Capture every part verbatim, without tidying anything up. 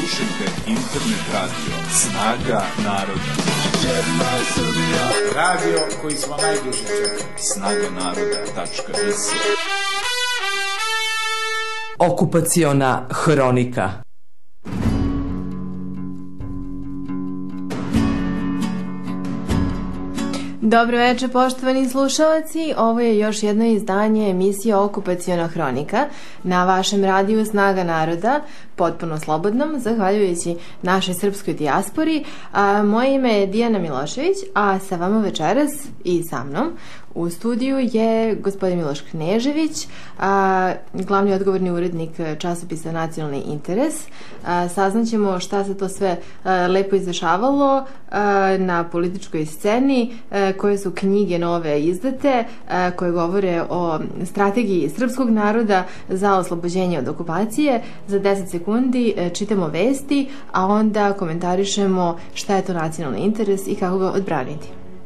Slušajte internet radio Snaga naroda. Radio koji smo najduže čekali. snaga naroda tačka es. Okupaciona hronika. Dobro večer, poštovani slušalci. Ovo je još jedno izdanje emisije Okupaciona hronika na vašem radiju Snaga naroda, potpuno slobodnom, zahvaljujući našoj srpskoj dijaspori. A, moje ime je Dijana Milošević, a sa vama večeras i sa mnom u studiju je gospodin Miloš Knežević, a, glavni odgovorni urednik časopisa Nacionalni interes. A, saznaćemo šta se to sve a, lepo izdešavalo a, na političkoj sceni, a, koje su knjige nove izdate, a, koje govore o strategiji srpskog naroda za oslobođenje od okupacije. Za deset sekundi a, čitamo vesti, a onda komentarišemo šta je to nacionalni interes i kako ga odbraniti.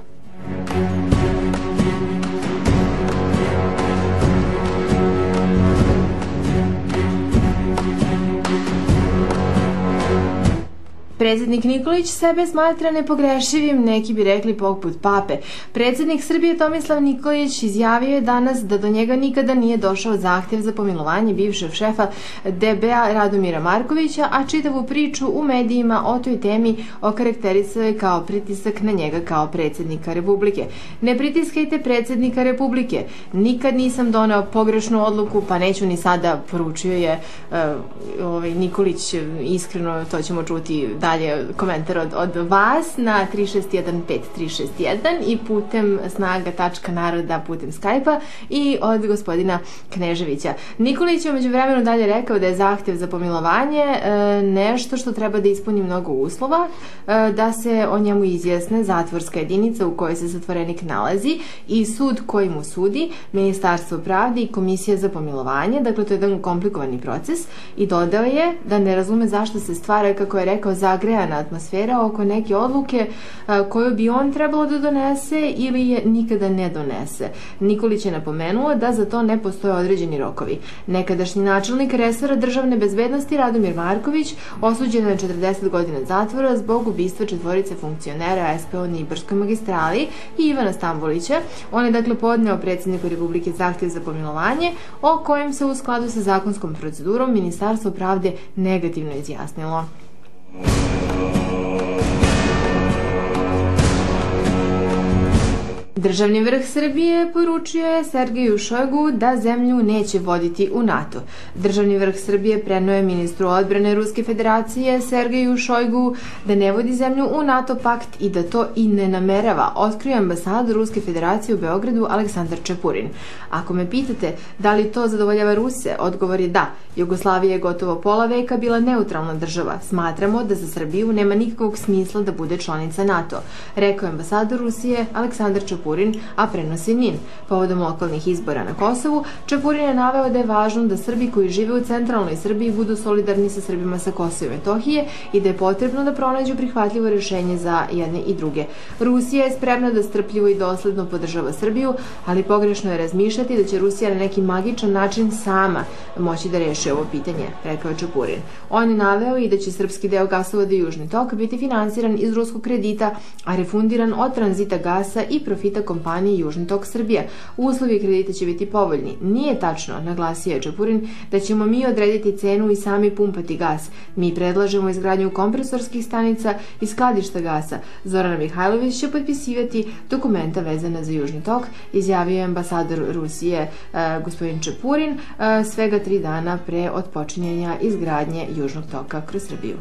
Predsjednik Nikolić sebe smatra nepogrešivim, neki bi rekli poput pape. Predsjednik Srbije Tomislav Nikolić izjavio je danas da do njega nikada nije došao zahtjev za pomilovanje bivšeg šefa D B A Radomira Markovića, a čitavu priču u medijima o toj temi okarakterisao je kao pritisak na njega kao predsjednika Republike. Ne pritiskajte predsjednika Republike. Nikad nisam doneo pogrešnu odluku, pa neću ni sada, poručio je uh, ovaj, Nikolić. Iskreno, to ćemo čuti dalje komentar od, od vas na tri šest jedan pet tri šest jedan i putem snaga tačka naroda putem Skype-a i od gospodina Kneževića. Nikolić je umeđu vremenu dalje rekao da je zahtjev za pomilovanje e, nešto što treba da ispuni mnogo uslova, e, da se o njemu izjasne zatvorska jedinica u kojoj se zatvorenik nalazi i sud koji mu sudi, Ministarstvo pravde i Komisija za pomilovanje. Dakle, to je jedan komplikovani proces i dodao je da ne razume zašto se stvara, kako je rekao, zagrejana atmosfera oko neke odluke a, koju bi on trebalo da donese ili je nikada ne donese. Nikolić je napomenuo da za to ne postoje određeni rokovi. Nekadašnji načelnik resora državne bezbednosti Radomir Marković osuđen je na četrdeset godina zatvora zbog ubistva četvorice funkcionera S P O na Ibarskoj magistrali i Ivana Stambolića. On je dakle podneo predsjedniku Republike zahtjev za pomilovanje, o kojem se u skladu sa zakonskom procedurom Ministarstvo pravde negativno izjasnilo. Državni vrh Srbije poručio je Sergeju Šojgu da zemlju neće voditi u NATO. Državni vrh Srbije preneo je ministru odbrane Ruske federacije Sergeju Šojgu da ne vodi zemlju u NATO pakt i da to i ne namerava, otkrio ambasador Ruske federacije u Beogradu Aleksandar Čepurin. Ako me pitate da li to zadovoljava Ruse, odgovor je da. Jugoslavija je gotovo pola veka bila neutralna država. Smatramo da za Srbiju nema nikakvog smisla da bude članica NATO, rekao je ambasador Rusije Aleksandar Čepurin, a prenosi Nin. Povodom lokalnih izbora na Kosovu, Čepurin je naveo da je važno da Srbi koji žive u centralnoj Srbiji budu solidarni sa Srbima sa Kosova i Metohije i da je potrebno da pronađu prihvatljivo rješenje za jedne i druge. Rusija je spremna da strpljivo i dosledno podržava Srbiju, ali pogrešno je razmišljati da će Rusija na neki magičan način sama moći da reši ovo pitanje, rekao je Čepurin. On je naveo i da će srpski deo gasovoda Južni tok biti finansiran iz ruskog kredita, a refundiran od tranzita gasa i profita kompanije Južni tok Srbija. Uslovi kredita će biti povoljni. Nije tačno, naglasio je Čepurin, da ćemo mi odrediti cenu i sami pumpati gas. Mi predlažemo izgradnju kompresorskih stanica i skladišta gasa. Zorana Mihajlović će potpisivati dokumenta vezana za Južni tok, izjavio je ambasador Rusije eh, gospodin Čepurin eh, svega tri dana pre otpočinjenja izgradnje Južnog toka kroz Srbiju.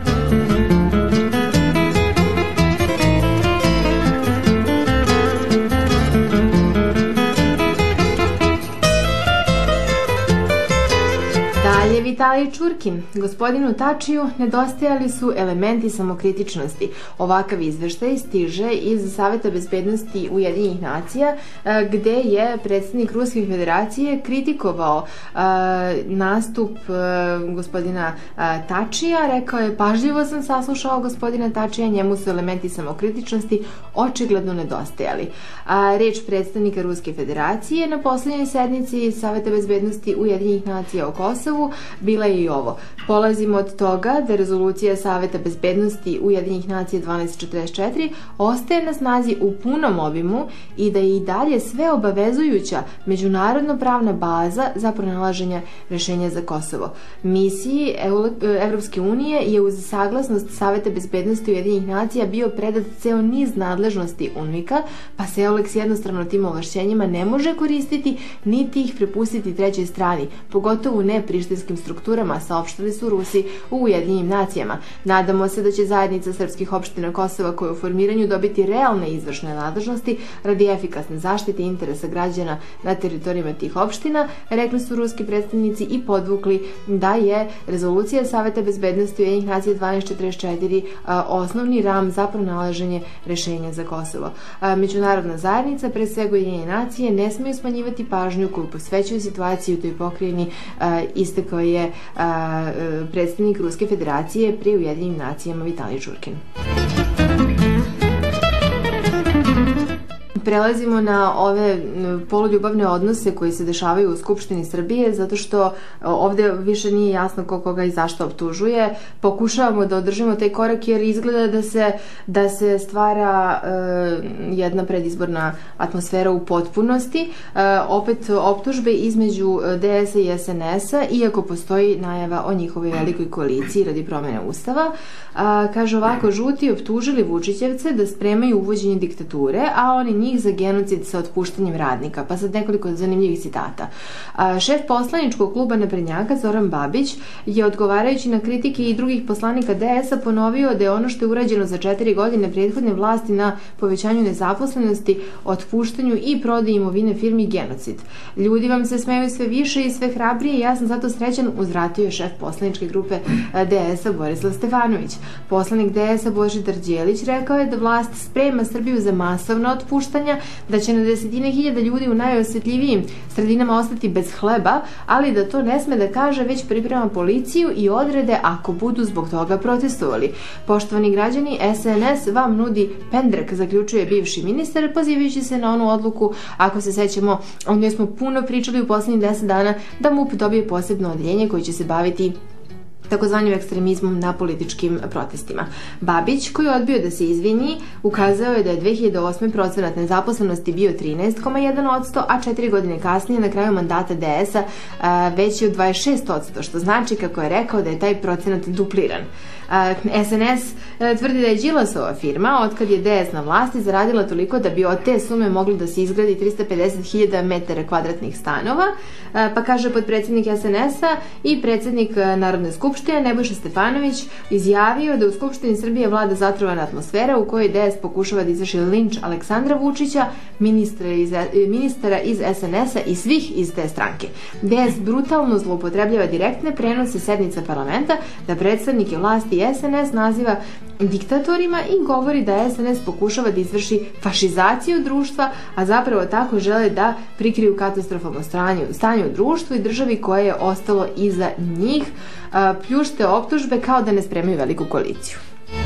Dalje Vitalij Čurkin. Gospodinu Tačiju nedostajali su elementi samokritičnosti. Ovakav izveštaj stiže iz Saveta bezbednosti Ujedinjenih nacija, gde je predsjednik Ruske federacije kritikovao nastup gospodina Tačija. Rekao je: pažljivo sam saslušao gospodina Tačija, njemu su elementi samokritičnosti očigledno nedostajali. Reč predstavnika Ruske federacije na poslednjoj sednici Saveta bezbednosti Ujedinjenih nacija o Kosovu Kosovu bila je i ovo. Polazimo od toga da rezolucija Saveta bezbednosti Ujedinjenih nacija dvanaest četrdeset četiri ostaje na snazi u punom obimu i da je i dalje sve obavezujuća međunarodno pravna baza za pronalaženje rešenja za Kosovo. Misiji Evropske unije je uz saglasnost Saveta bezbednosti Ujedinjenih nacija bio predat ceo niz nadležnosti UNMIK-a, pa se EULEX jednostavno tim ovlašćenjima ne može koristiti niti ih prepustiti trećoj strani, pogotovo ne prištinskim strukturama, saopštili su Rusi u Ujedinjenim nacijama. Nadamo se da će zajednica srpskih opština Kosova koja u formiranju dobiti realne izvršne nadležnosti radi efikasne zaštite interesa građana na teritorijama tih opština, rekli su ruski predstavnici i podvukli da je rezolucija Saveta bezbednosti Ujedinjenih nacija dvanaest četrdeset četiri osnovni ram za pronalaženje rešenja za Kosovo. Međunarodna zajednica, pre svega Ujedinjene nacije, ne smiju smanjivati pažnju koju posvećuju situaciju u toj pokrajini, istakao je predstavnik Ruske federacije pri Ujedinjenim nacijama Vitalij Đurkin. Prelazimo na ove poluljubavne odnose koji se dešavaju u Skupštini Srbije, zato što ovde više nije jasno ko koga i zašto optužuje. Pokušavamo da održimo taj korak jer izgleda da se, da se stvara uh, jedna predizborna atmosfera u potpunosti. Uh, opet optužbe između D S-a i S N S-a, iako postoji najava o njihovoj velikoj koaliciji radi promene Ustava. Uh, kaže ovako, žuti optužili Vučićevce da spremaju uvođenje diktature, a oni njih za genocid sa otpuštanjem radnika. Pa sad nekoliko zanimljivih citata. A, šef poslaničkog kluba naprednjaka Zoran Babić je, odgovarajući na kritike i drugih poslanika D S-a, ponovio da je ono što je urađeno za četiri godine prethodne vlasti na povećanju nezaposlenosti, otpuštanju i prodaji imovine firmi genocid. Ljudi vam se smeju sve više i sve hrabrije i ja sam zato srećan, uzvratio je šef poslaničke grupe D S-a Borislav Stefanović. Poslanik D S-a Božidar Đelić rekao je da vlast sprema Srbiju za masovno otpuštanje, da će na desetine hiljada ljudi u najosjetljivijim sredinama ostati bez hleba, ali da to ne sme da kaže, već priprema policiju i odrede ako budu zbog toga protestovali. Poštovani građani, S N S vam nudi pendrek, zaključuje bivši ministar, pozivajući se na onu odluku, ako se sećamo, o njoj smo puno pričali u poslednjih deset dana, da M U P dobije posebno odeljenje koje će se baviti takozvanim ekstremizmom na političkim protestima. Babić, koji je odbio da se izvini, ukazao je da je dve hiljade osme procenat nezaposlenosti bio trinaest zarez jedan posto, a četiri godine kasnije, na kraju mandata D S-a, veći od dvadeset šest posto, što znači, kako je rekao, da je taj procenat dupliran. S N S tvrdi da je Đilasova firma, otkad je D S na vlasti, zaradila toliko da bi od te sume mogli da se izgradi trista pedeset hiljada metara kvadratnih stanova, pa kaže podpredsednik S N S-a i predsednik Narodne skupštine Nebojša Stefanović izjavio da u Skupštini Srbije vlada zatrovana atmosfera u kojoj D S pokušava da izvrši linč Aleksandra Vučića, ministra iz, ministara iz S N S-a i svih iz te stranke. D S brutalno zloupotrebljava direktne prenose sednica parlamenta, da predstavnike vlasti S N S naziva diktatorima i govori da S N S pokušava da izvrši fašizaciju društva, a zapravo tako žele da prikriju katastrofalno stanje u društvu i državi koje je ostalo iza njih. Pljušte optužbe kao da ne spremaju veliku koaliciju.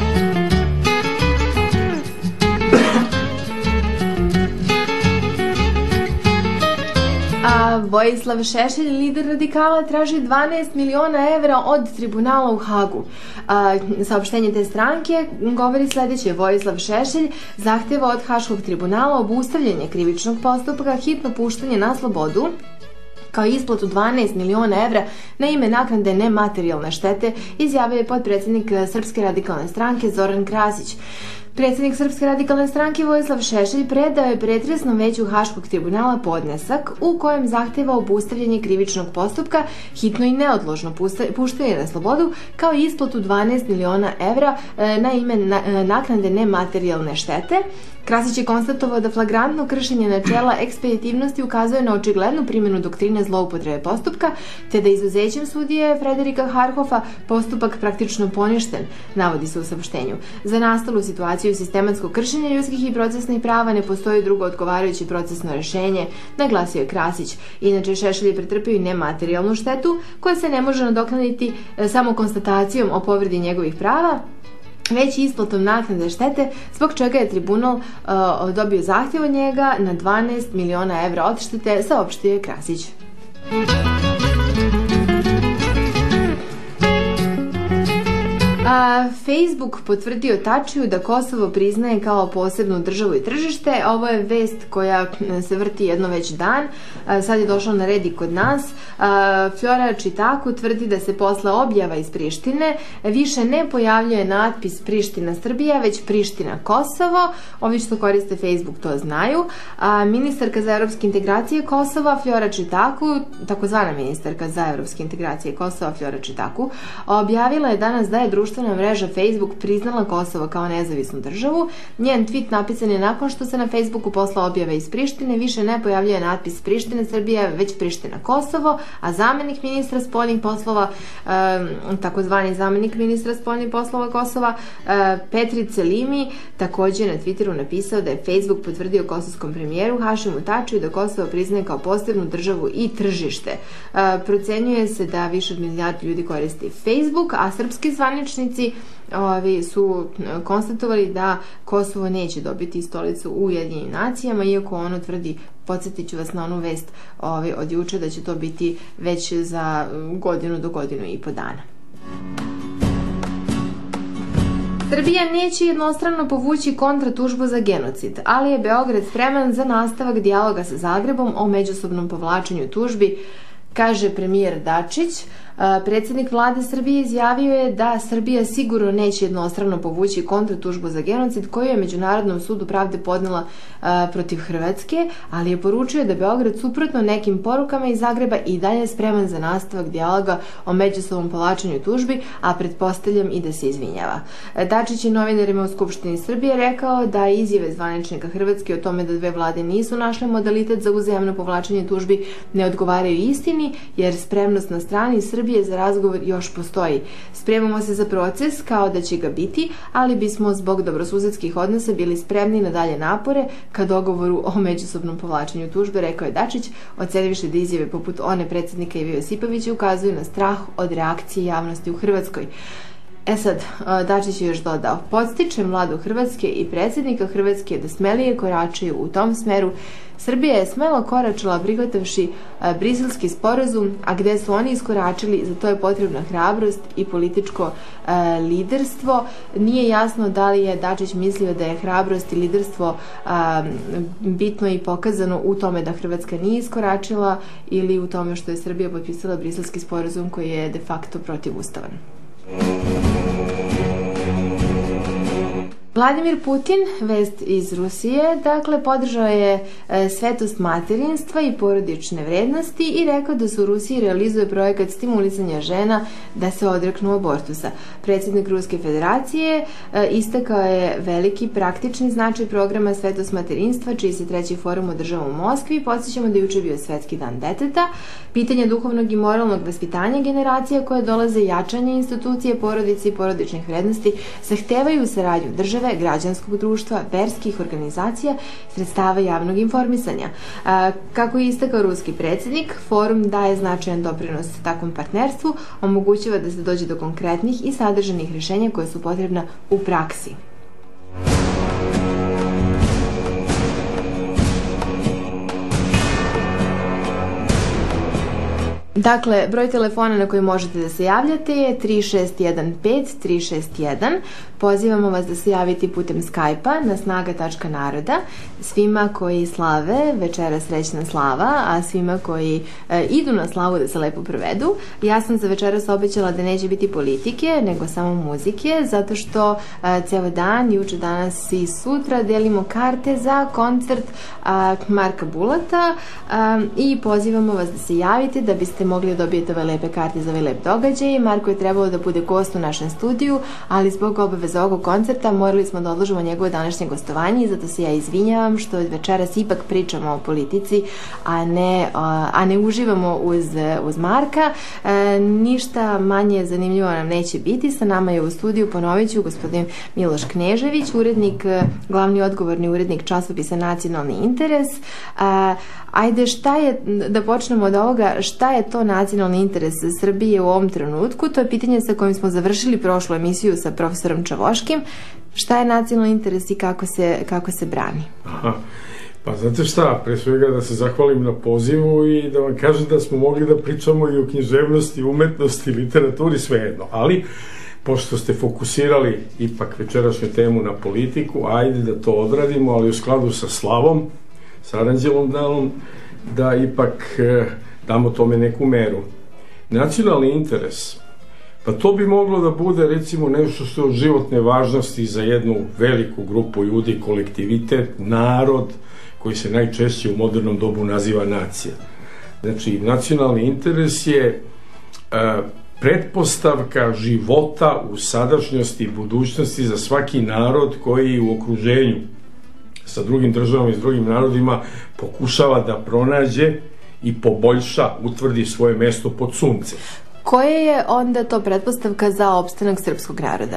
A Vojislav Šešelj, lider radikala, traži dvanaest miliona evra od tribunala u Hagu. A, saopštenje te stranke govori sledeće. Vojislav Šešelj zahteva od Haškog tribunala obustavljanje krivičnog postupka, hitno puštanje na slobodu, kao isplatu dvanaest miliona evra na ime naknade nematerijalne štete, izjavio je potpredsednik Srpske radikalne stranke Zoran Krasić. Predsednik Srpske radikalne stranke Vojislav Šešelj predao je pretresnom veću Haškog tribunala podnesak u kojem zahteva obustavljanje krivičnog postupka, hitno i neodložno puštanje na slobodu, kao i isplatu dvanaest miliona evra na ime naknade nematerijalne štete. Krasić je konstatovao da flagrantno kršenje načela ekspeditivnosti ukazuje na očiglednu primjenu doktrine zloupotrebe postupka, te da izuzećem sudije Frederika Harhofa postupak praktično poništen, navodi se u saopštenju. Za nastalu situaciju sistematskog kršenja ljudskih i procesnih prava ne postoji drugo odgovarajuće procesno rešenje, naglasio je Krasić. Inače, Šešelj je pretrpio i nematerijalnu štetu, koja se ne može nadoknaditi samo konstatacijom o povredi njegovih prava, već isplatom naknade štete, zbog čega je tribunal uh, dobio zahtjev od njega na dvanaest miliona evra odštete, saopštio je Krasić. Facebook potvrdio Tačiju da Kosovo priznaje kao posebnu državu i tržište. Ovo je vest koja se vrti jedno već dan. Sad je došla na red i kod nas. Flora Čitaku tvrdi da se posle objava iz Prištine više ne pojavljuje natpis Priština Srbija, već Priština Kosovo. Ovi što koriste Facebook to znaju. Ministarka za evropske integracije Kosova Flora Čitaku, takozvana ministarka za evropske integracije Kosova Flora Čitaku, objavila je danas da je društvena mreža Facebook priznala Kosovo kao nezavisnu državu. Njen tweet napisan je nakon što se na Facebooku posle objave iz Prištine više ne pojavljuje natpis Priština Srbija, već Priština Kosovo, a zamenik ministra spoljnih poslova, takozvani zamenik ministra spoljnih poslova Kosova, Petri Celimi, takođe na Twitteru napisao da je Facebook potvrdio kosovskom premijeru Hašimu Tačiju da Kosovo priznaje kao posebnu državu i tržište. Procenjuje se da više od milijardu ljudi koristi Facebook, a srpski zvaničnici su konstatovali da Kosovo neće dobiti stolicu u Ujedinjenim nacijama, iako ono tvrdi, podsjetit ću vas na onu vest od juče, da će to biti već za godinu do godinu i po dana. Srbija neće jednostrano povući kontratužbu za genocid, ali je Beograd spreman za nastavak dijaloga sa Zagrebom o međusobnom povlačenju tužbi, kaže premijer Dačić. Predsjednik vlade Srbije izjavio je da Srbija sigurno neće jednostrano povući kontratužbu za genocid koju je Međunarodnom sudu pravde podnela protiv Hrvatske, ali je poručio da Beograd suprotno nekim porukama iz Zagreba i dalje spreman za nastavak dijaloga o međusobnom povlačenju tužbi, a pretpostavljam i da se izvinjava. Dačić je novinarima u Skupštini Srbije rekao da izjave zvaničnika Hrvatske o tome da dve vlade nisu našle modalitet za uzajamno povlačenje tužbi ne odgovaraju istini, jer spremnost na strani Srbije za razgovor još postoji. Spremamo se za proces kao da će ga biti, ali bismo zbog dobrosusedskih odnosa bili spremni na dalje napore ka dogovoru o međusobnom povlačenju tužbe, rekao je Dačić, ocenivši da izjave poput one predsjednika Ive Josipovića ukazuju na strah od reakcije javnosti u Hrvatskoj. E sad, Dačić je još dodao, podstičem vladu Hrvatske i predsjednika Hrvatske da smelije koračaju u tom smeru. Srbija je smelo koračala prihvatavši Briselski sporazum, a gde su oni iskoračili, za to je potrebna hrabrost i političko liderstvo. Nije jasno da li je Dačić mislio da je hrabrost i liderstvo bitno i pokazano u tome da Hrvatska nije iskoračila ili u tome što je Srbija potpisala Briselski sporazum koji je de facto protivustavan. Vladimir Putin, vest iz Rusije, dakle, podržao je svetost materinstva i porodične vrednosti i rekao da se u Rusiji realizuje projekat stimulisanja žena da se odreknu abortusa. Predsjednik Ruske federacije istakao je veliki praktični značaj programa svetost materinstva, čiji se treći forum održava u Moskvi. Podsjećamo da je juče bio Svetski dan deteta. Pitanje duhovnog i moralnog vaspitanja generacija koje dolaze jačanje institucije porodice i porodičnih vrednosti zahtevaju saradnju države, građanskog društva, verskih organizacija, sredstava javnog informisanja. Kako je istakao ruski predsjednik, forum daje značajan doprinos takvom partnerstvu, omogućava da se dođe do konkretnih i sadržanih rješenja koje su potrebna u praksi. Dakle, broj telefona na koji možete da se javljate je tri šest jedan pet tri šest jedan. Pozivamo vas da se javite putem Skype-a na snaga tačka naroda. Svima koji slave večera srećna slava, a svima koji e, idu na slavu da se lepo provedu. Ja sam za večeras obećala da neće biti politike, nego samo muzike, zato što e, ceo dan, juče, danas i sutra delimo karte za koncert a, Marka Bulata a, i pozivamo vas da se javite da biste mogli da dobijete ove lepe karte za ovaj lep događaj. Marko je trebalo da bude gost u našem studiju, ali zbog obaveza ovog koncerta morali smo da odložimo njegovo današnje gostovanje i zato se ja izvinjavam što večeras ipak pričamo o politici, a ne, a ne uživamo uz, uz Marka. E, ništa manje zanimljivo nam neće biti. Sa nama je u studiju, ponovit ću, gospodin Miloš Knežević, urednik, glavni odgovorni urednik časopisa Nacionalni interes. A, Ajde, šta je, da počnemo od ovoga, šta je to nacionalni interes Srbije u ovom trenutku? To je pitanje sa kojim smo završili prošlu emisiju sa profesorom Čavoškim. Šta je nacionalni interes i kako se, kako se brani? Aha. Pa znate šta, pre svega da se zahvalim na pozivu i da vam kažem da smo mogli da pričamo i o književnosti, umetnosti, literaturi, svejedno, ali pošto ste fokusirali ipak večerašnju temu na politiku, ajde da to odradimo, ali u skladu sa slavom, sa Aranđelom danom, da ipak e, damo tome neku meru. Nacionalni interes, pa to bi moglo da bude recimo nešto što je od životne važnosti za jednu veliku grupu ljudi, kolektivitet, narod, koji se najčešće u modernom dobu naziva nacija. Znači, nacionalni interes je e, pretpostavka života u sadašnjosti i budućnosti za svaki narod koji u okruženju sa drugim državama i s drugim narodima pokušava da pronađe i poboljša, utvrdi svoje mesto pod suncem. Koja je onda to pretpostavka za opstanak srpskog naroda?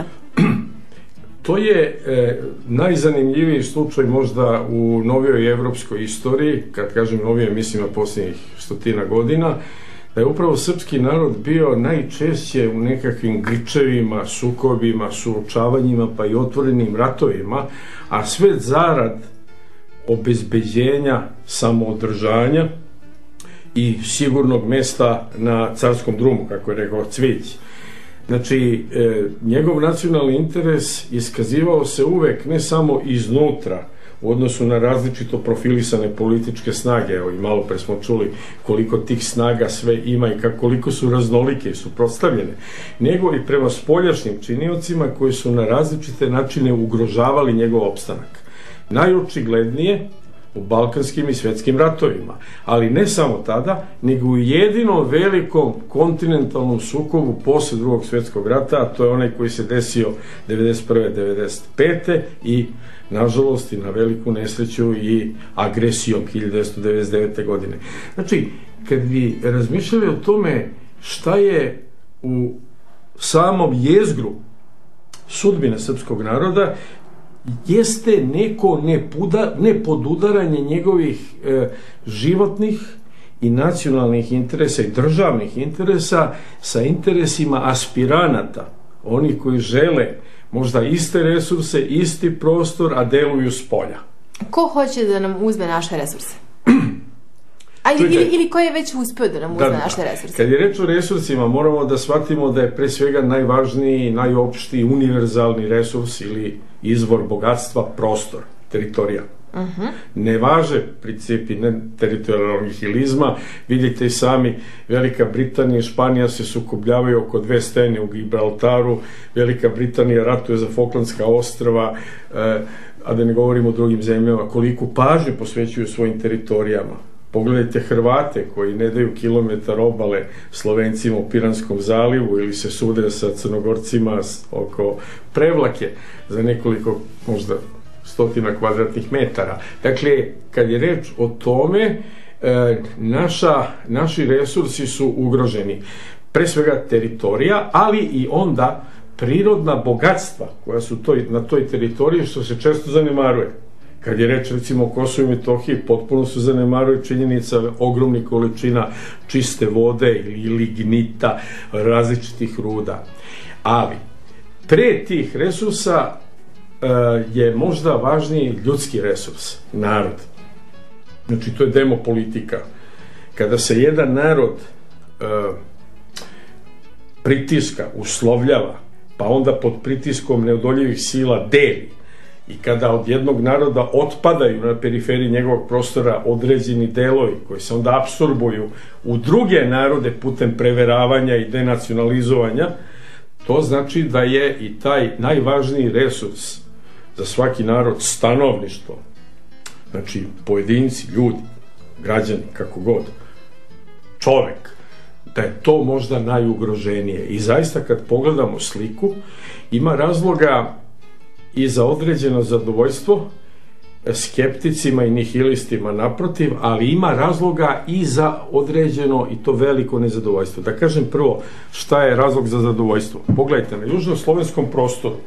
To je e, najzanimljiviji slučaj možda u novijoj evropskoj istoriji, kad kažem novije, mislim na posljednjih stotina godina, da je upravo srpski narod bio najčešće u nekakvim grčevima, sukobima, suočavanjima, pa i otvorenim ratovima, a sve zarad obezbeđenja, samoodržanja i sigurnog mesta na carskom drumu, kako je rekao Cvić. Znači, e, njegov nacionalni interes iskazivao se uvek ne samo iznutra, u odnosu na različito profilisane političke snage, evo i malo pre smo čuli koliko tih snaga sve ima i kako, koliko su raznolike i suprotstavljene, nego i prema spoljašnjim činiocima koji su na različite načine ugrožavali njegov opstanak. Najočiglednije u balkanskim i svetskim ratovima, ali ne samo tada, nego u jedinom velikom kontinentalnom sukobu posle drugog svjetskog rata, a to je onaj koji se desio devedeset prve devedeset pete i nažalost i na veliku nesreću i agresijom hiljadu devetsto devedeset devete. godine. Znači, kad bi razmišljali o tome šta je u samom jezgru sudbine srpskog naroda, jeste neko nepuda, nepodudaranje njegovih e, životnih i nacionalnih interesa i državnih interesa sa interesima aspiranata, oni koji žele možda iste resurse, isti prostor, a deluju s polja. Ko hoće da nam uzme naše resurse? A ili, ili, ili ko je već uspio da nam uzme da, naše resurse? Kad je reč o resursima, moramo da shvatimo da je pre svega najvažniji, najopštiji, univerzalni resurs ili izvor bogatstva prostor, teritorija. Uh-huh. Ne važe principi ne teritorijalnog nihilizma. Vidite i sami, Velika Britanija i Španija se sukobljavaju oko dve stene u Gibraltaru, Velika Britanija ratuje za Falklandska ostrva, eh, a da ne govorimo o drugim zemljama, koliko pažnje posvećuju svojim teritorijama. Pogledajte Hrvate koji ne daju kilometar obale Slovencima u Piranskom zalivu ili se sude sa Crnogorcima oko Prevlake za nekoliko možda stotina kvadratnih metara. Dakle, kad je reč o tome, e, naša, naši resursi su ugroženi. Pre svega teritorija, ali i onda prirodna bogatstva koja su toj, na toj teritoriji, što se često zanemaruje. Kad je reč recimo o Kosovu i Metohiji, potpuno su zanemaruje činjenica ogromnih količina čiste vode ili lignita, različitih ruda. Ali, pre tih resursa uh, je možda važniji ljudski resurs, narod. Znači, to je demopolitika. Kada se jedan narod uh, pritiska, uslovljava, pa onda pod pritiskom neodoljivih sila deli, i kada od jednog naroda otpadaju na periferiji njegovog prostora određeni delovi koji se onda apsorbuju u druge narode putem preveravanja i denacionalizovanja, to znači da je i taj najvažniji resurs za svaki narod stanovništvo. Znači, pojedinci, ljudi, građani, kako god, čovek, da je to možda najugroženije. I zaista kad pogledamo sliku, ima razloga i za određeno zadovoljstvo skepticima i nihilistima naprotiv, ali ima razloga i za određeno i to veliko nezadovoljstvo. Da kažem prvo šta je razlog za zadovoljstvo. Pogledajte, na južnoslovenskom prostoru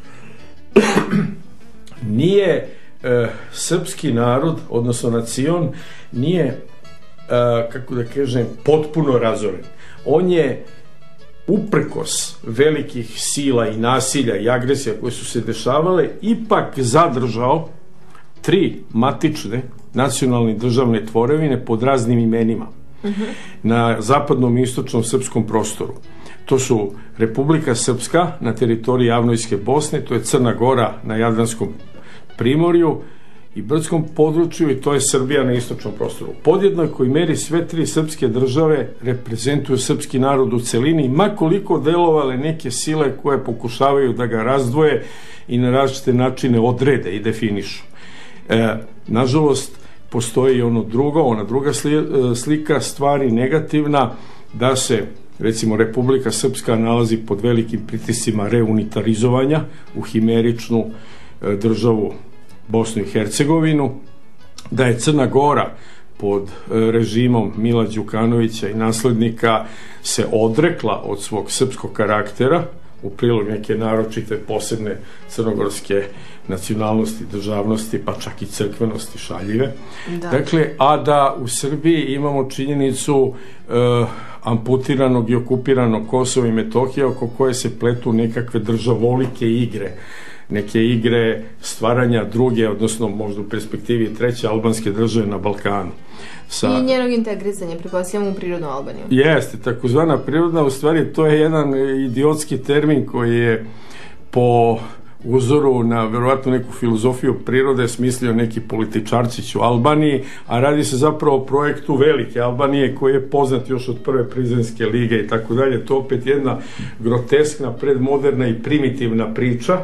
nije e, srpski narod, odnosno nacion, nije, e, kako da kažem, potpuno razoren. On je uprkos velikih sila i nasilja i agresija koje su se dešavale, ipak zadržao tri matične nacionalne državne tvorevine pod raznim imenima uh-huh. na zapadnom i istočnom srpskom prostoru. To su Republika Srpska na teritoriji Avnojske Bosne, to je Crna Gora na Jadranskom primorju i brdskom području, i to je Srbija na istočnom prostoru. U podjednakoj meri sve tri srpske države reprezentuju srpski narod u celini, makoliko delovale neke sile koje pokušavaju da ga razdvoje i na različite načine odrede i definišu. E, nažalost, postoji i ono drugo, ona druga slika stvari negativna, da se recimo Republika Srpska nalazi pod velikim pritiscima reunitarizovanja u himeričnu e, državu Bosnu i Hercegovinu, da je Crna Gora pod režimom Mila Đukanovića i naslednika se odrekla od svog srpskog karaktera u prilog neke naročite posebne crnogorske nacionalnosti, državnosti, pa čak i crkvenosti šaljive. Da. Dakle, a da u Srbiji imamo činjenicu e, amputiranog i okupiranog Kosova i Metohije, oko koje se pletu nekakve državolike igre, neke igre stvaranja druge, odnosno možda u perspektivi treće albanske države na Balkanu. Sa... I njenog integrisanja, pretpostavljamo u prirodnu Albaniju. Jeste, takozvana prirodna, u stvari to je jedan idiotski termin koji je po uzoru na verovatno neku filozofiju prirode smislio neki političarčić u Albaniji, a radi se zapravo o projektu Velike Albanije koji je poznat još od prve Prizrenske lige i tako dalje. To opet jedna groteskna, predmoderna i primitivna priča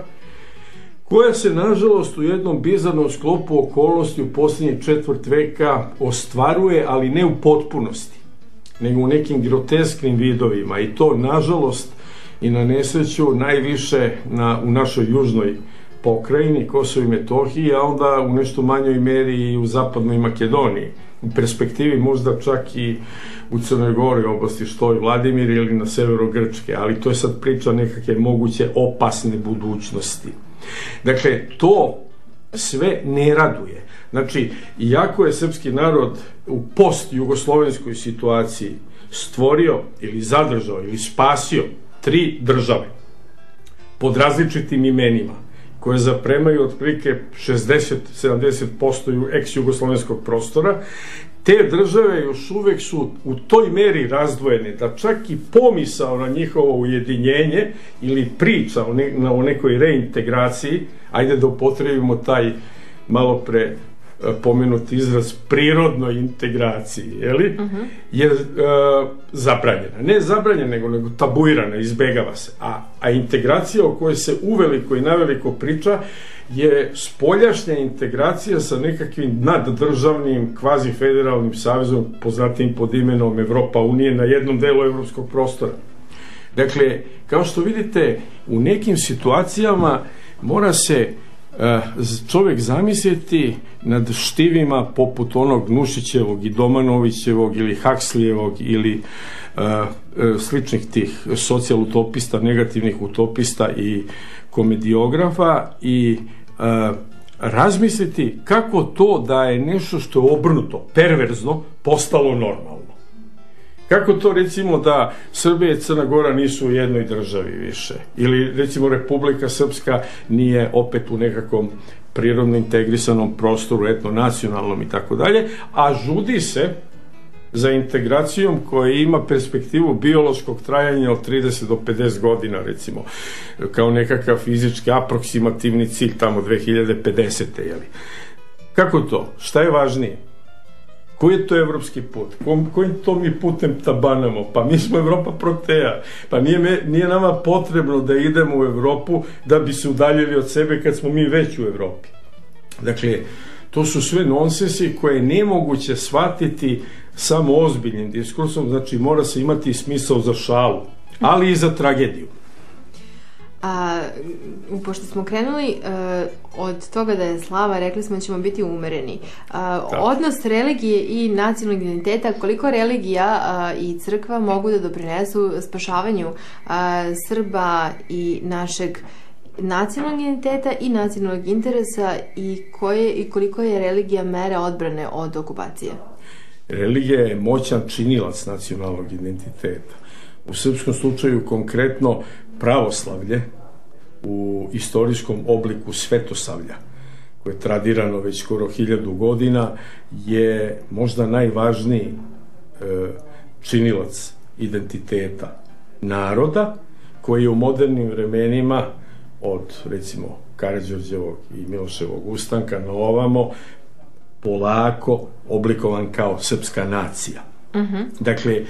koja se, nažalost, u jednom bizarnom sklopu okolnosti u posljednjih četvrt veka ostvaruje, ali ne u potpunosti, nego u nekim grotesknim vidovima, i to, nažalost, i na nesreću najviše na, u našoj južnoj pokrajini, Kosovo i Metohiji, a onda u nešto manjoj meri i u zapadnoj Makedoniji. U perspektivi možda čak i u Crnoj Gori, oblasti Štoj, Vladimir, ili na severu Grčke, ali to je sad priča nekakve moguće opasne budućnosti. Dakle, to sve ne raduje. Znači, iako je srpski narod u post-jugoslovenskoj situaciji stvorio ili zadržao ili spasio tri države pod različitim imenima, koje zapremaju otprilike šezdeset do sedamdeset posto ex-jugoslovenskog prostora, te države još uvek su u toj meri razdvojene da čak i pomisao na njihovo ujedinjenje ili priča o, ne, o nekoj reintegraciji, ajde da upotrebimo taj malo pre pomenuti izraz prirodnoj integraciji, jeli? Uh-huh. je e, zabranjena. Ne zabranjena, nego, nego tabuirana, izbegava se. A, a integracija o kojoj se uveliko i naveliko priča je spoljašnja integracija sa nekakvim naddržavnim kvazi-federalnim savezom poznatim pod imenom Evropa Unije na jednom delu evropskog prostora. Dakle, kao što vidite, u nekim situacijama mora se čovjek zamisliti nad štivima poput onog Nušićevog i Domanovićevog ili Hakslijevog ili uh, sličnih tih socijalutopista, negativnih utopista i komediografa i uh, razmisliti kako to da je nešto što je obrnuto, perverzno, postalo normalno. Kako to, recimo, da Srbija i Crna Gora nisu u jednoj državi više? Ili, recimo, Republika Srpska nije opet u nekakvom prirodno integrisanom prostoru, etno-nacionalnom i tako dalje, a žudi se za integracijom koja ima perspektivu biološkog trajanja od trideset do pedeset godina, recimo, kao nekakav fizički aproksimativni cilj tamo dve hiljade pedesete. Jeli? Kako to? Šta je važnije? Koji je to evropski put? Ko, kojim to mi putem tabanamo? Pa mi smo Evropa Proteja. Pa nije, me, nije nama potrebno da idemo u Evropu da bi se udaljili od sebe kad smo mi već u Evropi. Dakle, to su sve nonsensi koje je nemoguće shvatiti samo ozbiljnim diskursom, znači mora se imati smisao za šalu, ali i za tragediju. A, pošto smo krenuli uh, od toga da je slava, rekli smo da ćemo biti umereni. Uh, odnos religije i nacionalnog identiteta, koliko religija uh, i crkva mogu da doprinesu spašavanju uh, Srba i našeg nacionalnog identiteta i nacionalnog interesa, i, koje, i koliko je religija mera odbrane od okupacije? Religija je moćan činilac nacionalnog identiteta. U srpskom slučaju konkretno pravoslavlje u istorijskom obliku svetosavlja, koje je tradirano već skoro hiljadu godina, je možda najvažniji e, činilac identiteta naroda koji je u modernim vremenima od recimo Karađorđevog i Miloševog ustanka na ovamo polako oblikovan kao srpska nacija. Uh-huh. Dakle,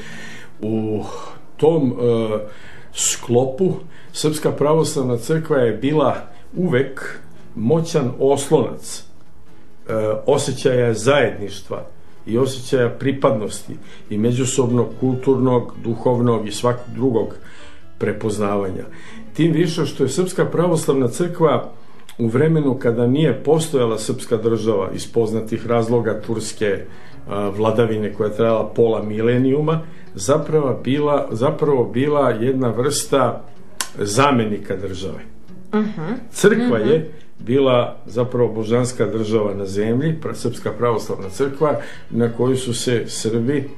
u tom uh, sklopu Srpska pravoslavna crkva je bila uvek moćan oslonac uh, osjećaja zajedništva i osjećaja pripadnosti i međusobnog kulturnog, duhovnog i svakog drugog prepoznavanja. Tim više što je Srpska pravoslavna crkva u vremenu kada nije postojala srpska država iz poznatih razloga turske a, vladavine koja je trajala pola milenijuma, zapravo bila, zapravo bila jedna vrsta zamenika države. Uh-huh. Crkva uh-huh. je bila zapravo božanska država na zemlji, Srpska pravoslavna crkva, na koju su se Srbi,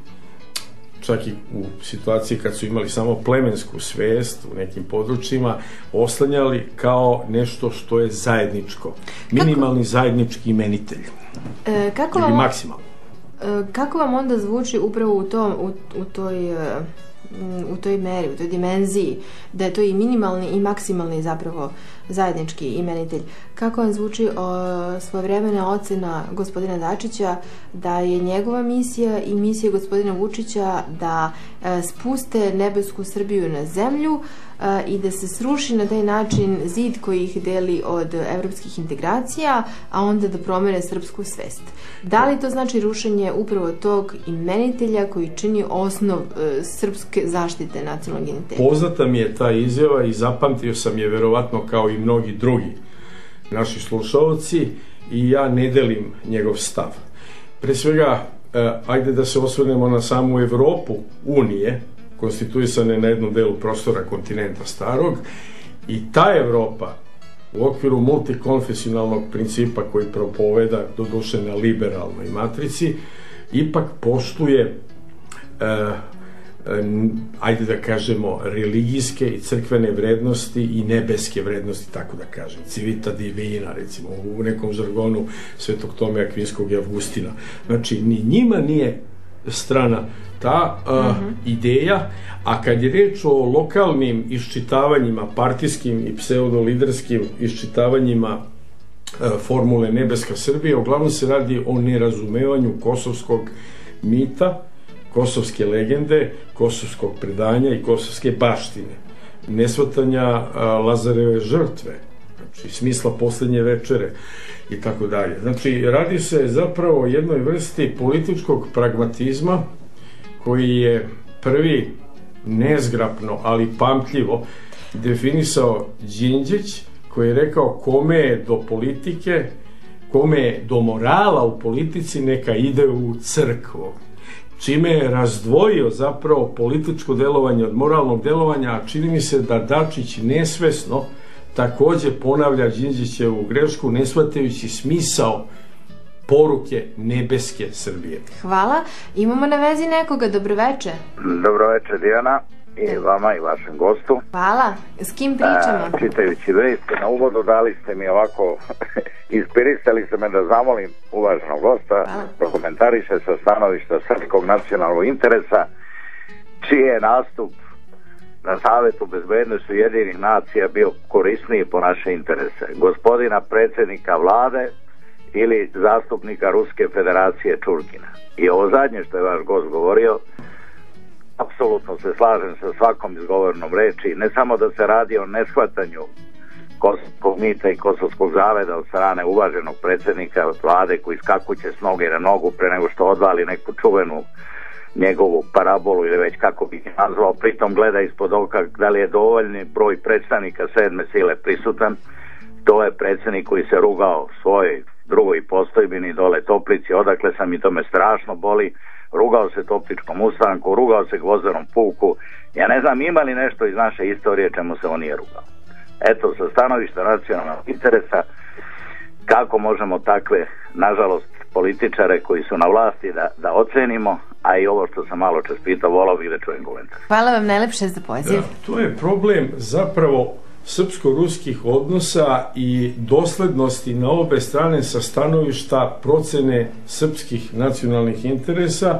čak i u situaciji kad su imali samo plemensku svest u nekim područjima, oslanjali kao nešto što je zajedničko. Minimalni kako, zajednički imenitelj. E, kako ili vam, maksimalno. E, kako vam onda zvuči upravo u, tom, u, u toj... u toj meri, u toj dimenziji, da je to i minimalni i maksimalni zapravo zajednički imenitelj. Kako vam zvuči o, svojevremena ocena gospodina Dačića da je njegova misija i misija gospodina Vučića da e, spuste nebesku Srbiju na zemlju e, i da se sruši na taj način zid koji ih deli od evropskih integracija, a onda da promene srpsku svest. Da li to znači rušenje upravo tog imenitelja koji čini osnov e, srpske zaštite nacionalnog identiteta? Poznata mi je ta izjava i zapamtio sam je verovatno kao i mnogi drugi naši slušalci i ja ne delim njegov stav. Pre svega, eh, ajde da se osvrnemo na samu Evropu Unije, konstituisane na jednom delu prostora kontinenta starog, i ta Evropa u okviru multikonfesionalnog principa koji propoveda, doduše na liberalnoj matrici, ipak poštuje eh, ajde da kažemo religijske i crkvene vrednosti i nebeske vrednosti, tako da kažem, civita divina, recimo u nekom žargonu Svetog Tome Akvinskog i Avgustina. Znači, ni njima nije strana ta uh, uh-huh. ideja, a kad je reč o lokalnim iščitavanjima, partijskim i pseudoliderskim iščitavanjima uh, formule Nebeska Srbija, uglavnom se radi o nerazumevanju kosovskog mita, kosovske legende, kosovskog predanja i kosovske baštine, nesvatanja Lazareve žrtve, znači smisla posljednje večere i tako dalje. Znači, radi se zapravo o jednoj vrsti političkog pragmatizma koji je prvi nezgrapno, ali pamtljivo definisao Đinđić, koji je rekao kome je do politike, kome je do morala u politici, neka ide u crkvu. Čime je razdvojio zapravo političko delovanje od moralnog delovanja, a čini mi se da Dačić nesvesno takođe ponavlja Đinđićevu grešku, ne shvatajući smisao poruke nebeske Srbije. Hvala. Imamo na vezi nekoga. Dobroveče. Dobroveče, Dijana, i vama i vašem gostu. Hvala. S kim pričamo? E, čitajući vesti na uvodu dali ste mi ovako, inspirisali ste me da zamolim uvaženog gosta, prokomentariše sa stanovišta srpskog nacionalnog interesa, čiji je nastup na Savetu bezbednosti Ujedinjenih nacija bio korisniji po naše interese. Gospodina predsjednika vlade ili zastupnika Ruske federacije Čurkina. I ovo zadnje što je vaš gost govorio, apsolutno se slažem sa svakom izgovornom reči, ne samo da se radi o neshvatanju kosovskog mita i kosovskog zaveda od strane uvaženog predsjednika vlade koji skakuće s noge na nogu pre nego što odvali neku čuvenu njegovu parabolu ili već kako bi je nazvao, pritom gleda ispod oka da li je dovoljni broj predstavnika sedme sile prisutan. To je predsjednik koji se rugao svojoj drugoj postojbini dole Toplici, odakle sam i to me strašno boli, rugao se Topličkom ustanku, rugao se Gvozdenom puku. Ja ne znam ima li nešto iz naše istorije čemu se on nije rugao. Eto, sa stanovišta nacionalnog interesa, kako možemo takve, nažalost, političare koji su na vlasti da, da ocenimo, a i ovo što sam malo čas pitao, volao bih da čujem komentar. Hvala vam najlepše za poziv. Da, to je problem zapravo srpsko-ruskih odnosa i doslednosti na obe strane sa stanovišta procene srpskih nacionalnih interesa,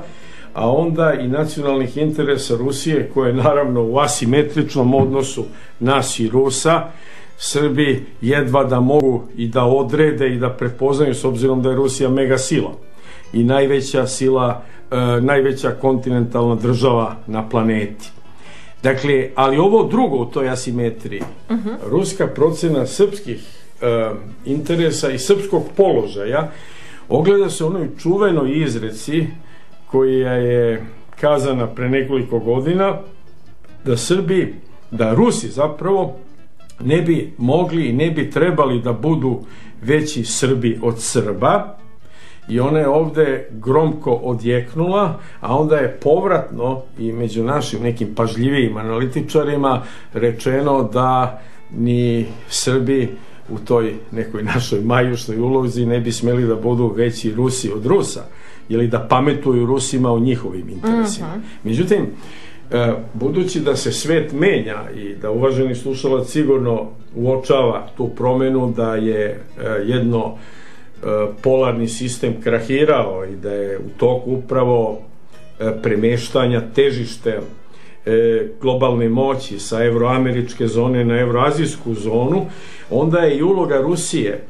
a onda i nacionalnih interesa Rusije, koje je naravno u asimetričnom odnosu nas i Rusa. Srbi jedva da mogu i da odrede i da prepoznaju, s obzirom da je Rusija mega sila i najveća sila, e, najveća kontinentalna država na planeti. Dakle, ali ovo drugo u toj asimetriji, uh-huh. ruska procena srpskih e, interesa i srpskog položaja ogleda se u onoj čuvenoj izreci koja je kazana pre nekoliko godina, da Srbi, da Rusi zapravo ne bi mogli i ne bi trebali da budu veći Srbi od Srba, i ona je ovde gromko odjeknula, a onda je povratno i među našim nekim pažljivijim analitičarima rečeno da ni Srbi u toj nekoj našoj majušnoj ulozi ne bi smeli da budu veći Rusi od Rusa, ili da pametuju Rusima o njihovim interesima. Uh-huh. Međutim, budući da se svet menja i da uvaženi slušalac sigurno uočava tu promenu, da je jedno polarni sistem krahirao i da je u toku upravo premeštanja težište globalne moći sa evroameričke zone na evroazijsku zonu, onda je i uloga Rusije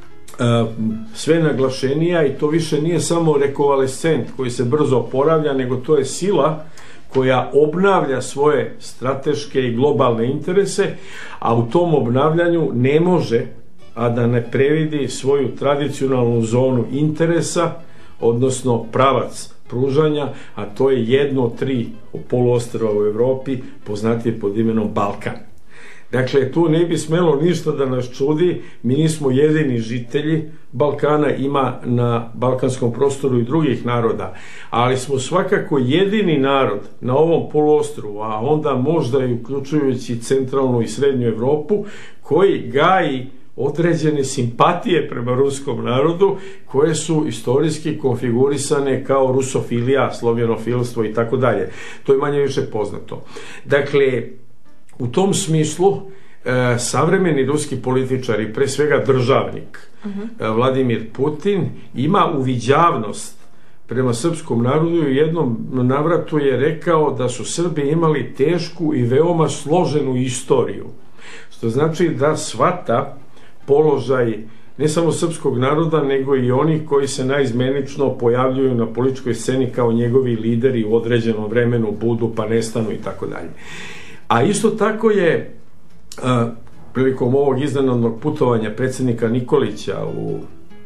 sve naglašenija, i to više nije samo rekovalescent koji se brzo oporavlja, nego to je sila koja obnavlja svoje strateške i globalne interese, a u tom obnavljanju ne može a da ne previdi svoju tradicionalnu zonu interesa, odnosno pravac pružanja, a to je jedno od tri poluostrva u Evropi, poznatije pod imenom Balkan. Dakle, tu ne bi smelo ništa da nas čudi, mi nismo jedini žitelji Balkana, ima na balkanskom prostoru i drugih naroda, ali smo svakako jedini narod na ovom poluostrvu, a onda možda i uključujući centralnu i srednju Evropu, koji gaji određene simpatije prema ruskom narodu, koje su istorijski konfigurisane kao rusofilija, slovenofilstvo i tako dalje. To je manje više poznato. Dakle, u tom smislu e, savremeni ruski političari, pre svega državnik uh-huh. Vladimir Putin, ima uviđavnost prema srpskom narodu i u jednom navratu je rekao da su Srbi imali tešku i veoma složenu istoriju, što znači da shvata položaj ne samo srpskog naroda, nego i onih koji se naizmenično pojavljuju na političkoj sceni kao njegovi lideri u određenom vremenu, budu pa nestanu i tako dalje. A isto tako je a, prilikom ovog iznenadnog putovanja predsjednika Nikolića u,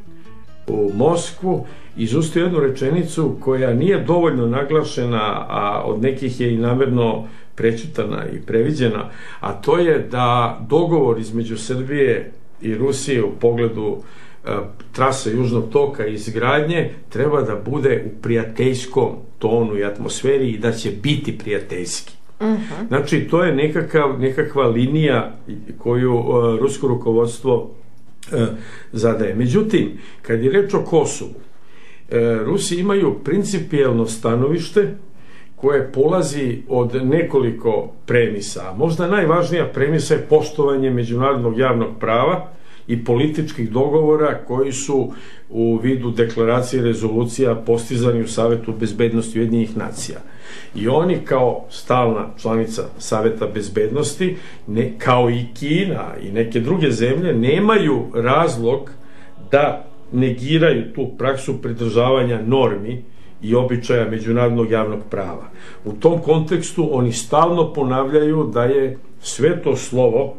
u Moskvu izustio jednu rečenicu koja nije dovoljno naglašena, a od nekih je i namerno prećutana i previđena, a to je da dogovor između Srbije i Rusije u pogledu e, trase Južnog toka i izgradnje treba da bude u prijateljskom tonu i atmosferi i da će biti prijateljski. Uh-huh. Znači, to je nekakav, nekakva linija koju e, rusko rukovodstvo e, zadaje. Međutim, kad je reč o Kosovu, e, Rusi imaju principijelno stanovište koje polazi od nekoliko premisa. Možda najvažnija premisa je poštovanje međunarodnog javnog prava i političkih dogovora koji su u vidu deklaracije i rezolucija postizani u Savetu bezbednosti Ujedinjenih nacija. I oni kao stalna članica Saveta bezbednosti, ne, kao i Kina i neke druge zemlje, nemaju razlog da negiraju tu praksu pridržavanja normi i običaja međunarodnog javnog prava. U tom kontekstu oni stalno ponavljaju da je sve to slovo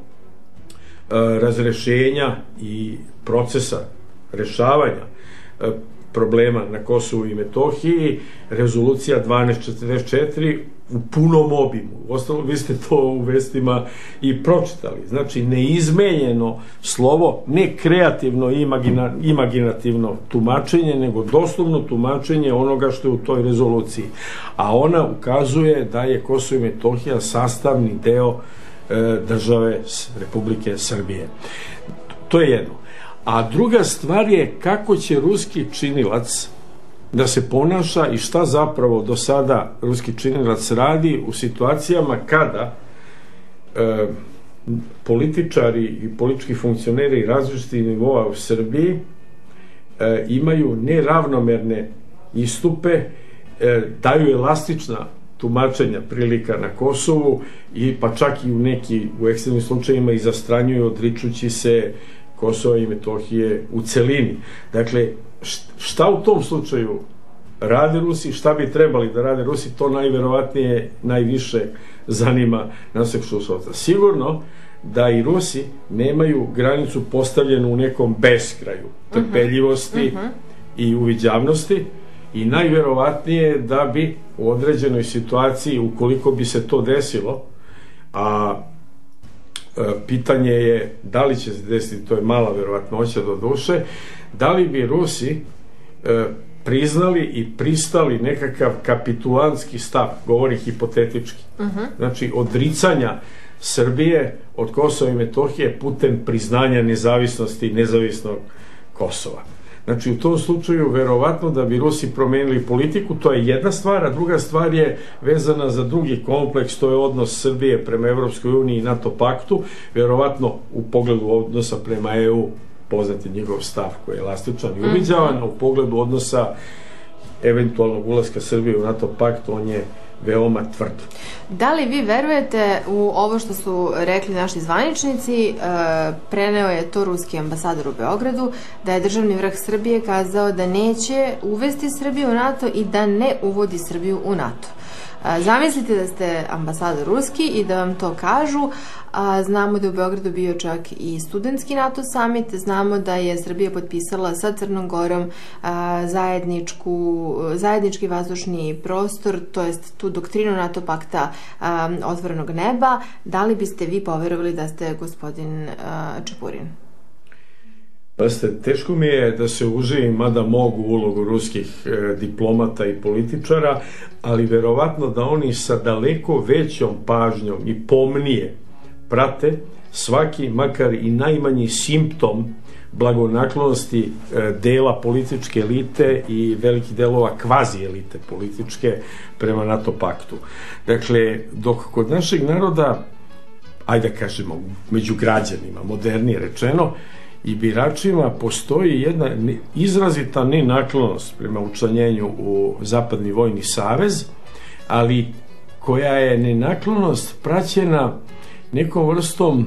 e, razrešenja i procesa rešavanja e, problema na Kosovu i Metohiji, rezolucija dvanaest četrdeset četiri u punom obimu. Ostalo, vi ste to u vestima i pročitali. Znači, neizmenjeno slovo, ne kreativno i imagina, imaginativno tumačenje, nego doslovno tumačenje onoga što je u toj rezoluciji. A ona ukazuje da je Kosovo i Metohija sastavni deo e, države Republike Srbije. To je jedno. A druga stvar je kako će ruski činilac da se ponaša i šta zapravo do sada ruski činilac radi u situacijama kada e, političari i politički funkcioneri različitih nivoa u Srbiji e, imaju neravnomerne istupe e, daju elastična tumačenja prilika na Kosovu i pa čak i u neki u ekstremnim slučajevima i zastranjuju odričući se Kosova i Metohije u celini. Dakle, šta u tom slučaju rade Rusi, šta bi trebali da rade Rusi, to najverovatnije najviše zanima našeg slušalca. Sigurno da i Rusi nemaju granicu postavljenu u nekom beskraju trpeljivosti uh -huh. i uviđavnosti i najverovatnije da bi u određenoj situaciji, ukoliko bi se to desilo, a e, pitanje je da li će se desiti, to je mala verovatnoća do duše, da li bi Rusi e, priznali i pristali nekakav kapitulantski stav, govori hipotetički, uh -huh. znači odricanja Srbije od Kosova i Metohije putem priznanja nezavisnosti i nezavisnog Kosova. Znači, u tom slučaju, verovatno da bi Rusi promenili politiku, to je jedna stvar, a druga stvar je vezana za drugi kompleks, to je odnos Srbije prema Evropskoj uniji i NATO paktu, verovatno u pogledu odnosa prema E U, poznati njegov stav koji je elastičan i uviđavan, a u pogledu odnosa eventualnog ulaska Srbije u NATO pakt, on je veoma tvrd. Da li vi verujete u ovo što su rekli naši zvaničnici? E, preneo je to ruski ambasador u Beogradu, da je državni vrh Srbije kazao da neće uvesti Srbiju u NATO i da ne uvodi Srbiju u NATO. E, zamislite da ste ambasador ruski i da vam to kažu. A, znamo da je u Beogradu bio čak i studentski NATO summit, znamo da je Srbija potpisala sa Crnom Gorom a, zajedničku, zajednički vazdušni prostor, to jest tu doktrinu NATO pakta a, otvorenog neba. Da li biste vi poverovali da ste gospodin a, Čepurin? Pa ste, teško mi je da se uživim, mada mogu ulogu ruskih e, diplomata i političara, ali verovatno da oni sa daleko većom pažnjom i pomnije prate svaki, makar i najmanji simptom blagonaklonosti e, dela političke elite i velikih delova kvazi elite političke prema NATO paktu. Dakle, dok kod našeg naroda, ajde da kažemo, među građanima, modernije rečeno, i biračima postoji jedna izrazita nenaklonost prema učlanjenju u Zapadni vojni savez, ali koja je nenaklonost praćena nekom vrstom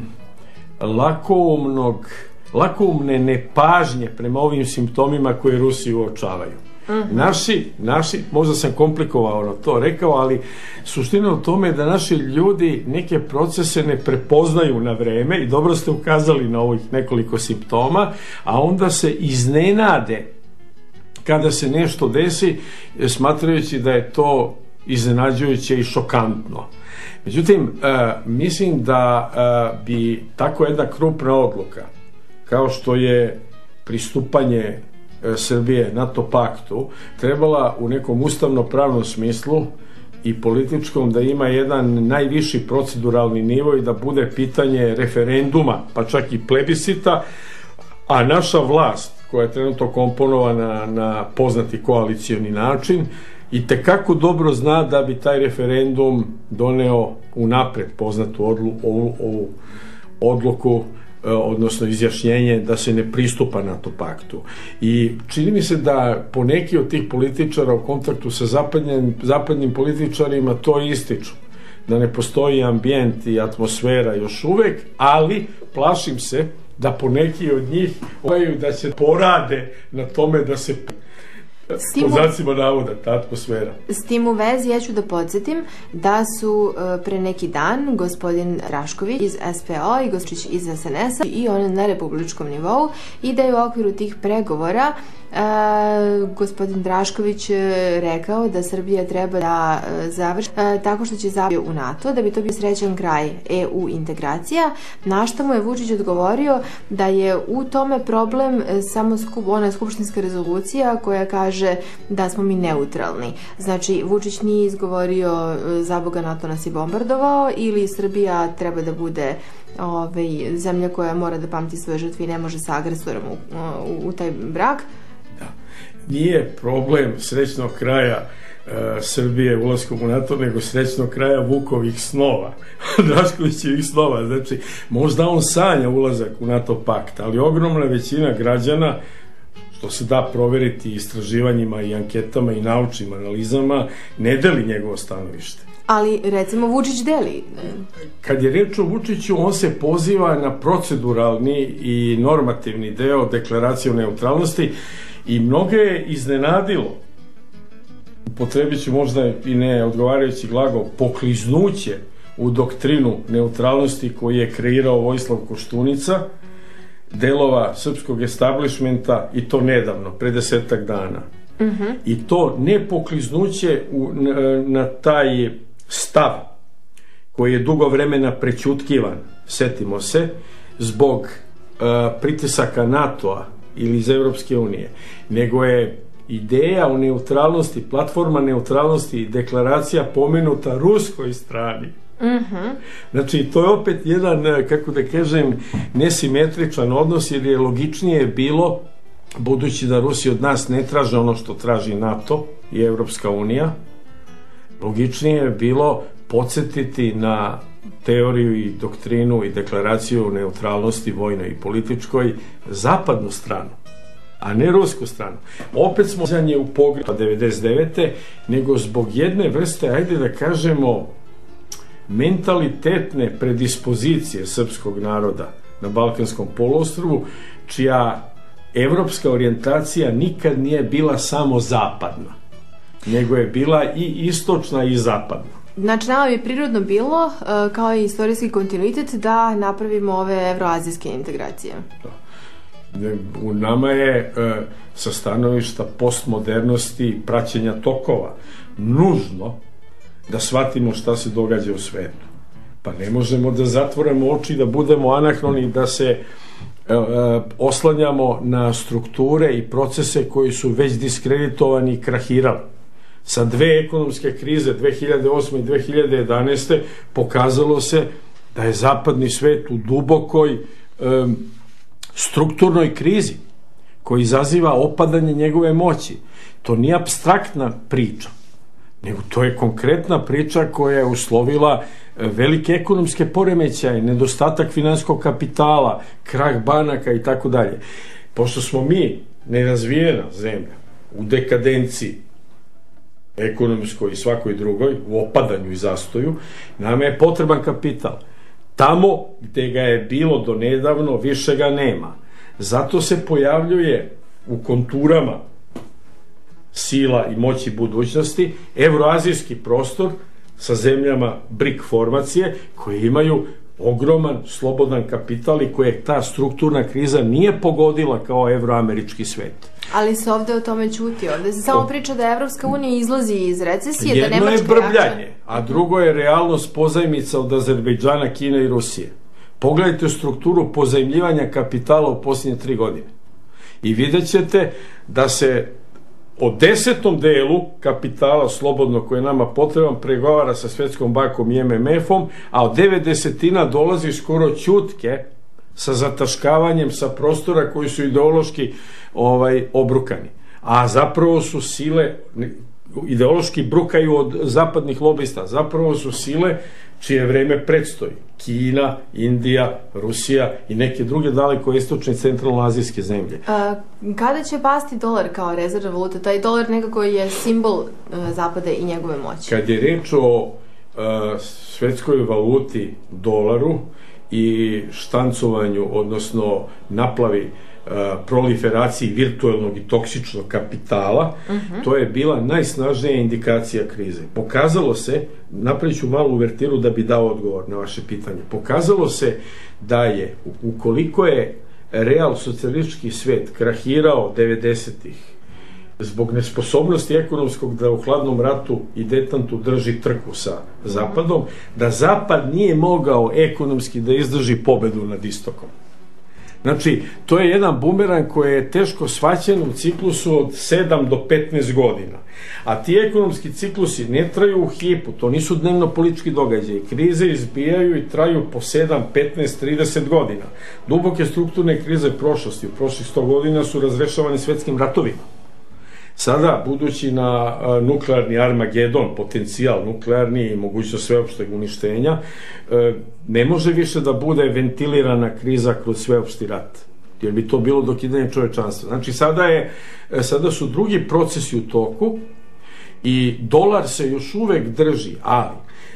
lakoumnog, lakoumne nepažnje prema ovim simptomima koje Rusi uočavaju. Uh-huh. Naši, naši, možda sam komplikovao to rekao, ali suština u tome je da naši ljudi neke procese ne prepoznaju na vreme i dobro ste ukazali na ovih nekoliko simptoma, a onda se iznenade kada se nešto desi, smatrajući da je to iznenađujuće i šokantno. Međutim, uh, mislim da uh, bi tako jedna krupna odluka, kao što je pristupanje uh, Srbije NATO paktu, trebala u nekom ustavno-pravnom smislu i političkom da ima jedan najviši proceduralni nivo i da bude pitanje referenduma, pa čak i plebiscita, a naša vlast, koja je trenutno komponovana na poznati koalicioni način, i tekako dobro zna da bi taj referendum doneo unapred poznatu odlu, ovu, ovu odluku, odnosno izjašnjenje da se ne pristupa NATO paktu. I čini mi se da poneki od tih političara u kontaktu sa zapadnim, zapadnim političarima to ističu. Da ne postoji ambijent i atmosfera još uvek, ali plašim se da poneki od njih ovaju da će porade na tome da se pod znacima navoda, ta atmosfera. S tim u vezi ja ću da podsjetim da su pre neki dan gospodin Rašković iz S P O i Gostić iz S N S-a i on na republičkom nivou i da je u okviru tih pregovora e, gospodin Drašković rekao da Srbija treba da završi e, tako što će završi u NATO, da bi to bio srećan kraj E U integracija, na što mu je Vučić odgovorio da je u tome problem samo skup, ona skupštinska rezolucija koja kaže da smo mi neutralni. Znači, Vučić nije izgovorio za Boga NATO nas je bombardovao ili Srbija treba da bude ovaj, zemlja koja mora da pamti svoje žrtve i ne može sa agresorom u, u, u taj brak. Da. Nije problem srećnog kraja uh, Srbije ulaskom u NATO, nego srećnog kraja Vukovih snova, Draškovićevih snova. Znači, možda on sanja ulazak u NATO pakt, ali ogromna većina građana, što se da proveriti istraživanjima i anketama i naučnim analizama, ne deli njegovo stanovište. Ali, recimo, Vučić deli. Kad je reč o Vučiću, on se poziva na proceduralni i normativni deo deklaracije o neutralnosti i mnoge je iznenadilo, upotrebit ću možda i ne odgovarajući glagol, pokliznuće u doktrinu neutralnosti koju je kreirao Vojislav Koštunica, delova srpskog establishmenta, i to nedavno, pre desetak dana. Uh-huh. I to ne pokliznuće u, na, na taj stav koji je dugo vremena prećutkivan, setimo se, zbog uh, pritisaka NATO-a ili iz Evropske unije, nego je ideja o neutralnosti, platforma neutralnosti i deklaracija pomenuta ruskoj strani. Uh-huh. Znači, to je opet jedan, kako da kažem, nesimetričan odnos, jer je logičnije bilo, budući da Rusi od nas ne traže ono što traži NATO i Evropska unija, logičnije je bilo podsjetiti na teoriju i doktrinu i deklaraciju o neutralnosti vojnoj i političkoj zapadnu stranu, a ne rusku stranu. Opet smo zanje u pogrebu devedeset devete nego zbog jedne vrste, ajde da kažemo, mentalitetne predispozicije srpskog naroda na Balkanskom poluostrvu, čija evropska orijentacija nikad nije bila samo zapadna, nego je bila i istočna i zapadna. Znači, nama bi prirodno bilo, kao i istorijski kontinuitet, da napravimo ove evroazijske integracije. Da. U nama je sa stanovišta postmodernosti, praćenja tokova, nužno da shvatimo šta se događa u svetu. Pa ne možemo da zatvorimo oči, da budemo anahroni, da se e, e, oslanjamo na strukture i procese koji su već diskreditovani i krahirali. Sa dve ekonomske krize dve hiljade osme i dve hiljade jedanaeste pokazalo se da je zapadni svet u dubokoj e, strukturnoj krizi koji izaziva opadanje njegove moći. To nije apstraktna priča, nego to je konkretna priča koja je uslovila velike ekonomske poremećaje, nedostatak finansijskog kapitala, krah banaka i tako dalje. Pošto smo mi nerazvijena zemlja, u dekadenciji ekonomskoj i svakoj drugoj, u opadanju i zastoju, nama je potreban kapital. Tamo gde ga je bilo do nedavno, više ga nema. Zato se pojavljuje u konturama sila i moći budućnosti evroazijski prostor sa zemljama BRIC formacije koje imaju ogroman slobodan kapital i koje ta strukturna kriza nije pogodila kao evroamerički svet. Ali se ovde o tome ćuti. Ovde se samo priča da Evropska unija izlazi iz recesije, da Nemačka jača. Jedno je brbljanje, a drugo je realnost pozajmica od Azerbejdžana, Kine i Rusije. Pogledajte strukturu pozajmljivanja kapitala u posljednje tri godine. I vidjet ćete da se o desetom delu kapitala slobodno koje je nama potreban pregovara sa Svetskom bankom i M M F-om, a od devet desetina dolazi skoro ćutke sa zataškavanjem sa prostora koji su ideološki ovaj, obrukani. A zapravo su sile, ideološki brukaju od zapadnih lobista, zapravo su sile čije vreme predstoji. Kina, Indija, Rusija i neke druge daleko istočne i centralno-azijske zemlje. A, kada će pasti dolar kao rezervna valuta? Taj dolar nekako je simbol a, Zapada i njegove moći. Kad je reč o a, svetskoj valuti dolaru i štancovanju, odnosno naplavi, a, proliferaciji virtualnog i toksičnog kapitala, uh-huh. to je bila najsnažnija indikacija krize. Pokazalo se, napravit ću malu uvertiru da bi dao odgovor na vaše pitanje, pokazalo se da je, ukoliko je real socijalistički svet krahirao devedesetih zbog nesposobnosti ekonomskog da u hladnom ratu i detantu drži trku sa Zapadom, da Zapad nije mogao ekonomski da izdrži pobedu nad istokom. Znači, to je jedan bumerang koji je teško shvaćen u ciklusu od sedam do petnaest godina. A ti ekonomski ciklusi ne traju u hipu, to nisu dnevno politički događaji. Krize izbijaju i traju po sedam, petnaest, trideset godina. Duboke strukturne krize prošlosti, u prošlih sto godina su razrešavane svetskim ratovima. Sada, budući na nuklearni Armagedon, potencijal nuklearni i mogućnost sveopšteg uništenja, ne može više da bude ventilirana kriza kroz sveopšti rat. jer bi to bilo dokidanje čovečanstva. Znači, sada, je, sada su drugi procesi u toku i dolar se još uvek drži, ali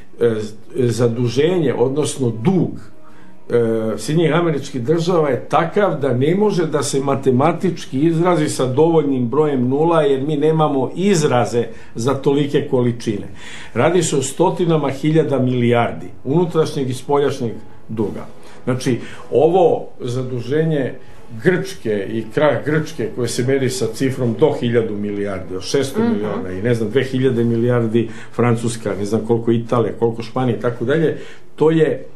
zaduženje, odnosno dug Sjedinjenih Američkih Država je takav da ne može da se matematički izrazi sa dovoljnim brojem nula, jer mi nemamo izraze za tolike količine. Radi se o stotinama hiljada milijardi unutrašnjeg i spoljašnjeg duga. Znači, ovo zaduženje Grčke i krah Grčke koje se meri sa cifrom do hiljadu milijardi, od šesto miliona i ne znam, dve hiljade milijardi Francuska, ne znam koliko Italija, koliko Španija i tako dalje, to je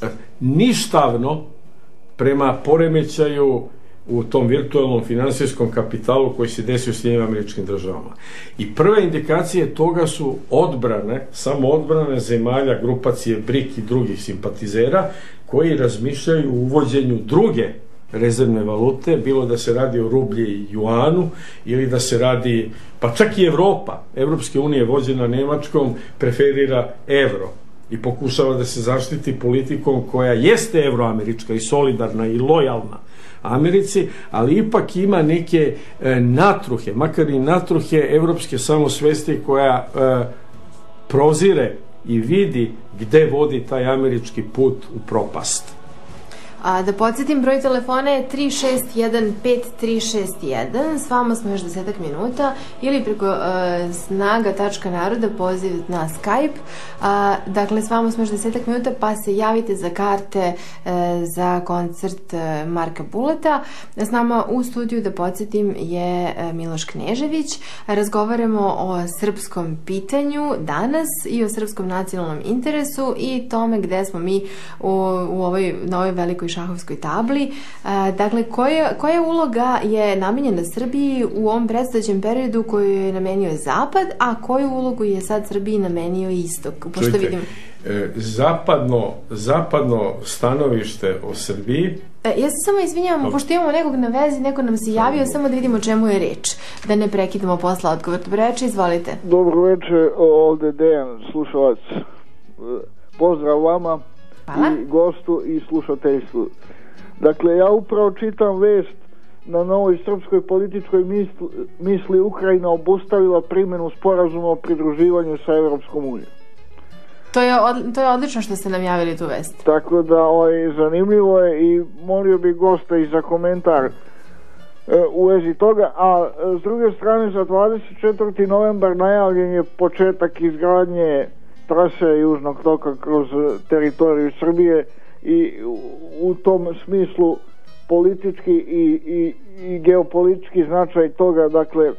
ništavno prema poremećaju u tom virtualnom finansijskom kapitalu koji se desio u Sjedinjenim Američkim Državama. I prve indikacije toga su odbrane, samo odbrane zemalja grupacije BRIC i drugih simpatizera koji razmišljaju o uvođenju druge rezervne valute, bilo da se radi o rublji i juanu ili da se radi, pa čak i Evropa, Evropske unije vođena Nemačkom, preferira evro i pokušava da se zaštiti politikom koja jeste evroamerička i solidarna i lojalna Americi, ali ipak ima neke e, natruhe, makar i natruhe evropske samosvesti koja e, prozire i vidi gde vodi taj američki put u propast. A, da podsjetim, broj telefona je tri šest jedan pet tri šest jedan, s vama smo još desetak minuta, ili preko uh, snaga tačka naroda poziv na Skype. A, dakle, s vama smo još desetak minuta, pa se javite za karte uh, za koncert uh, Marka Buleta. S nama u studiju, da podsjetim, je uh, Miloš Knežević. Razgovaramo o srpskom pitanju danas i o srpskom nacionalnom interesu i tome gde smo mi u, u ovoj, na ovoj velikoj šahovskoj tabli. Dakle, koja, koja uloga je namenjena Srbiji u ovom predstojećem periodu koju je namenio Zapad, a koju ulogu je sad Srbiji namenio Istok? Pošto vidim... Zapadno, zapadno stanovište o Srbiji... Ja se samo izvinjavam, pošto imamo nekog na vezi, neko nam se javio, samo da vidimo čemu je reč, da ne prekidamo posle odgovor. Dobro večer, izvolite. Dobro večer, ovde Dejan, slušalac. Pozdrav vama. Hvala. I gostu i slušateljstvu. Dakle, ja upravo čitam vest na novoj srpskoj političkoj misli, misli Ukrajina obustavila primjenu sporazuma o pridruživanju sa Evropskom unijom. To je, od, to je odlično što ste nam javili tu vest. Tako da, ovaj, zanimljivo je i molio bih gosta i za komentar e, u vezi toga. A e, s druge strane, za dvadeset četvrti novembar najavljen je početak izgradnje trase Južnog toka kroz teritoriju Srbije i u, u tom smislu politički i, i, i geopolitički značaj toga, dakle,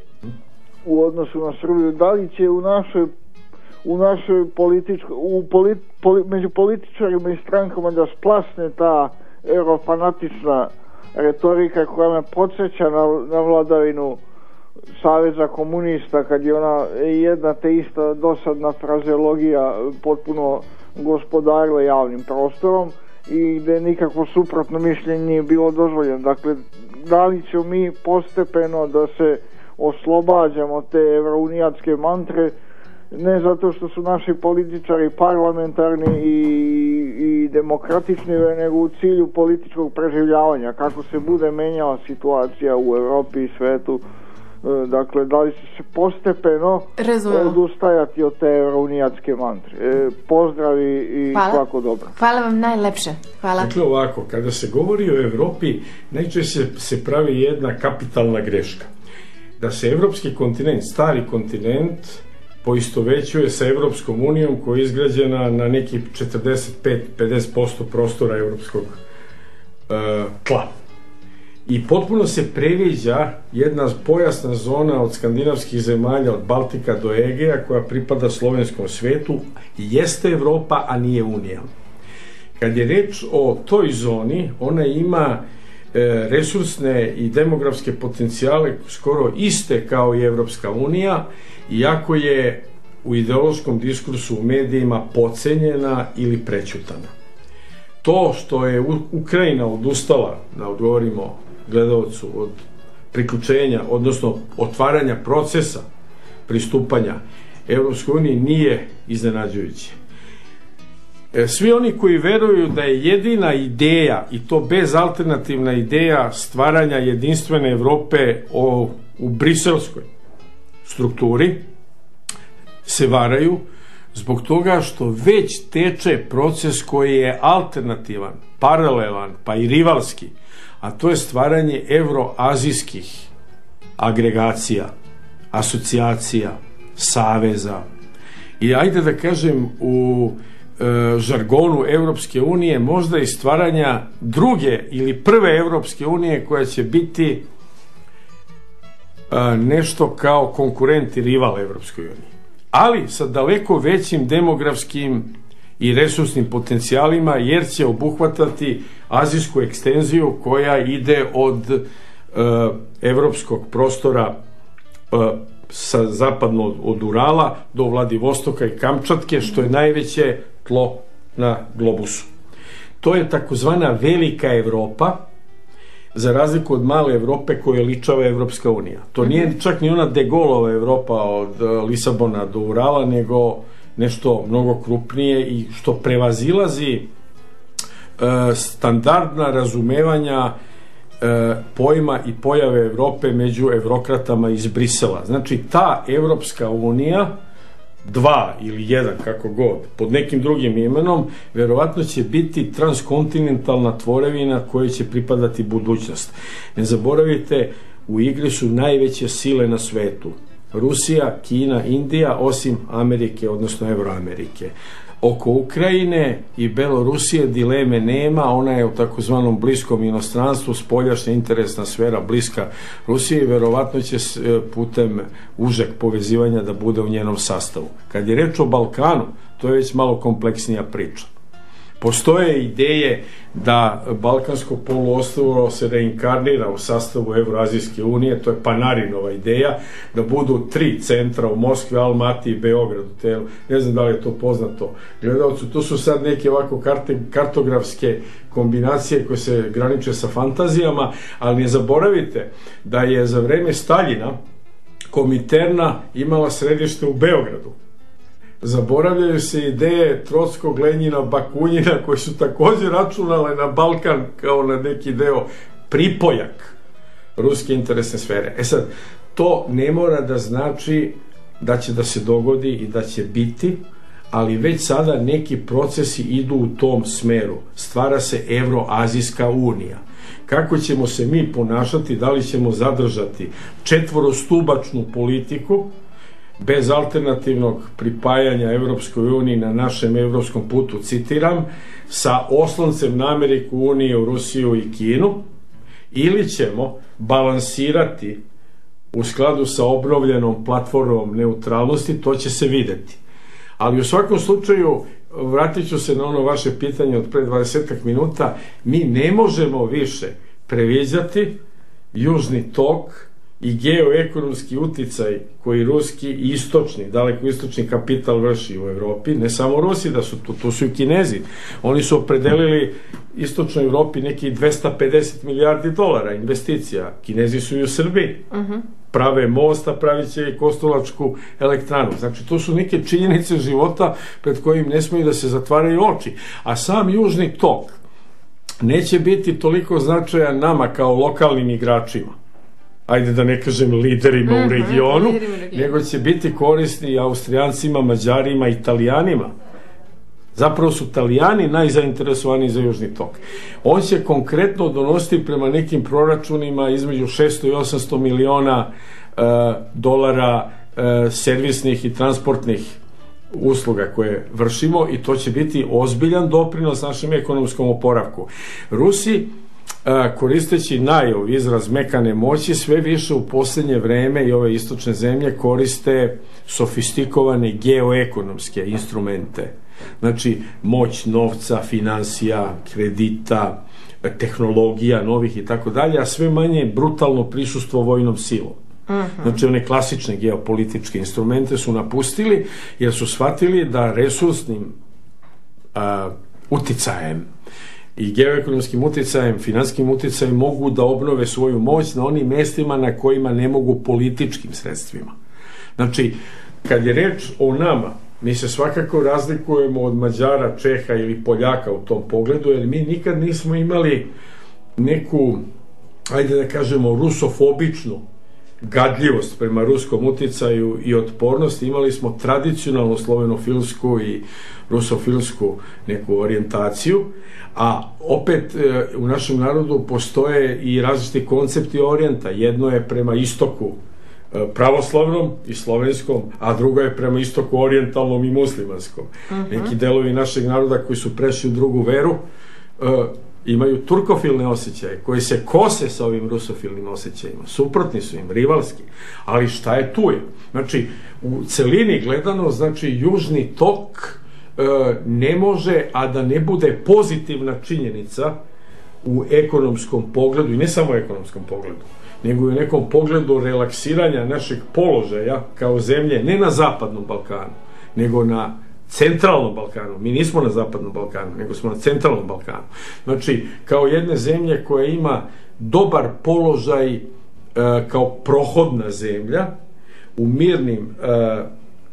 u odnosu na Srbiju. Da li će u našoj u našoj političkoj u polit, poli, među političarima i strankama da splasne ta eurofanatična retorika koja me podsjeća na, na vladavinu Saveza komunista, kad je ona jedna te ista dosadna frazeologija potpuno gospodarila javnim prostorom i gde nikakvo suprotno mišljenje nije bilo dozvoljeno. Dakle, da li ćemo mi postepeno da se oslobađamo te evrounijatske mantre, ne zato što su naši političari parlamentarni i, i demokratični, nego u cilju političkog preživljavanja, kako se bude menjala situacija u Evropi i svetu. Dakle, da li će se postepeno Razumemo. odustajati od te evrounijatske mantre. E, pozdravi i Hvala. svako dobro. Hvala vam najlepše. Hvala. Dakle, ovako, kada se govori o Evropi, najčešće se pravi jedna kapitalna greška. Da se evropski kontinent, stari kontinent, poistovećuje sa Evropskom unijom koja je izgrađena na nekih četrdeset pet do pedeset posto prostora evropskog uh, tla. I potpuno se previđa jedna pojasna zona od skandinavskih zemalja, od Baltika do Egeja, koja pripada slovenskom svetu, jeste Evropa, a nije Unija. Kad je reč o toj zoni, ona ima e, resursne i demografske potencijale skoro iste kao i Evropska unija, iako je u ideološkom diskursu u medijima podcenjena ili prećutana. To što je Ukrajina odustala, da odgovorimo gledalcu, od priključenja, odnosno otvaranja procesa pristupanja Evropskoj uniji, nije iznenađujuće. Svi oni koji veruju da je jedina ideja, i to bezalternativna ideja stvaranja jedinstvene Evrope o, u briselskoj strukturi, se varaju zbog toga što već teče proces koji je alternativan, paralelan, pa i rivalski, a to je stvaranje evroazijskih agregacija, asocijacija, saveza. I ajde da kažem u e, žargonu Evropske unije možda i stvaranja druge ili prve Evropske unije koja će biti e, nešto kao konkurent i rival Evropskoj uniji. Ali sa daleko većim demografskim i resursnim potencijalima, jer će obuhvatati azijsku ekstenziju koja ide od e, evropskog prostora e, sa zapadno od Urala do Vladivostoka i Kamčatke, što je najveće tlo na globusu. To je takozvana velika Evropa, za razliku od male Evrope koje ličava Evropska unija. To nije čak ni ona De Gaulova Evropa od Lisabona do Urala, nego nešto mnogo krupnije i što prevazilazi e, standardna razumevanja e, pojma i pojave Evrope među evrokratama iz Brisela. Znači, ta Evropska unija, dva ili jedan, kako god, pod nekim drugim imenom, verovatno će biti transkontinentalna tvorevina kojoj će pripadati budućnost. Ne zaboravite, u igri su najveće sile na svetu. Rusija, Kina, Indija, osim Amerike, odnosno Evroamerike. Oko Ukrajine i Belorusije dileme nema, ona je u takozvanom bliskom inostranstvu, spoljašnja interesna sfera bliska Rusiji, verovatno će putem užeg povezivanja da bude u njenom sastavu. Kad je reč o Balkanu, to je već malo kompleksnija priča. Postoje ideje da Balkansko poluostrvo se reinkarnira u sastavu Evroazijske unije, to je Panarinova ideja, da budu tri centra u Moskvi, Almati i Beogradu. Ne znam da li je to poznato gledalcu. To su sad neke ovako karte, kartografske kombinacije koje se graniče sa fantazijama, ali ne zaboravite da je za vreme Staljina Kominterna imala središte u Beogradu. Zaboravljaju se ideje Trockog, Lenjina, Bakunjina, koji su također računale na Balkan kao na neki deo pripojak ruske interesne sfere. E sad, to ne mora da znači da će da se dogodi i da će biti, ali već sada neki procesi idu u tom smeru. Stvara se Evroazijska unija. Kako ćemo se mi ponašati, da li ćemo zadržati četvorostubačnu politiku, bez alternativnog pripajanja Evropskoj uniji na našem evropskom putu, citiram, sa osloncem na Ameriku, Uniju, Rusiju i Kinu, ili ćemo balansirati u skladu sa obnovljenom platformom neutralnosti, to će se videti. Ali u svakom slučaju, vratit ću se na ono vaše pitanje od pre dvadesetak minuta, mi ne možemo više previđati Južni tok i geoekonomski uticaj koji ruski i istočni, daleko istočni kapital vrši u Evropi, ne samo Rusi da su tu, tu su i Kinezi. Oni su opredelili istočnoj Evropi neki dvesta pedeset milijardi dolara investicija. Kinezi su i u Srbiji. Uh-huh. Prave mosta, pravit će i Kostolačku elektranu. Znači, to su neke činjenice života pred kojim ne smiju da se zatvaraju oči. A sam Južni tok neće biti toliko značajan nama kao lokalnim igračima, ajde da ne kažem liderima mm-hmm, u regionu, liderima u regionu, nego će biti korisni Austrijancima, Mađarima, Italijanima. Zapravo su Italijani najzainteresovaniji za Južni tok. On će konkretno donositi prema nekim proračunima između šesto i osamsto miliona uh, dolara uh, servisnih i transportnih usluga koje vršimo, i to će biti ozbiljan doprinos našem ekonomskom oporavku. Rusi, koristeći najov izraz mekane moći, sve više u posljednje vreme i ove istočne zemlje koriste sofistikovane geoekonomske instrumente. Znači, moć novca, finansija, kredita, tehnologija novih i tako dalje, a sve manje brutalno prisustvo vojnom silom. Znači, one klasične geopolitičke instrumente su napustili, jer su shvatili da resursnim a, uticajem i geoekonomskim uticajem, finanskim uticajem mogu da obnove svoju moć na onim mestima na kojima ne mogu političkim sredstvima. Znači, kad je reč o nama, mi se svakako razlikujemo od Mađara, Čeha ili Poljaka u tom pogledu, jer mi nikad nismo imali neku, ajde da kažemo, rusofobičnu gadljivost prema ruskom uticaju i otpornost. Imali smo tradicionalnu slovenofilsku i rusofilsku neku orijentaciju, a opet u našem narodu postoje i različiti koncepti orijenta. Jedno je prema istoku pravoslavnom i slovenskom, a drugo je prema istoku orijentalnom i muslimanskom. Uh-huh. Neki delovi našeg naroda koji su prešli u drugu veru uh, imaju turkofilne osjećaje koji se kose sa ovim rusofilnim osjećajima. Suprotni su im, rivalski. Ali šta je tu je? Znači, u celini gledano, znači, Južni tok uh, ne može, a da ne bude pozitivna činjenica u ekonomskom pogledu, i ne samo u ekonomskom pogledu, nego i u nekom pogledu relaksiranja našeg položaja kao zemlje, ne na Zapadnom Balkanu, nego na Centralnom Balkanu. Mi nismo na Zapadnom Balkanu, nego smo na Centralnom Balkanu. Znači, kao jedne zemlje koja ima dobar položaj e, kao prohodna zemlja, u mirnim e,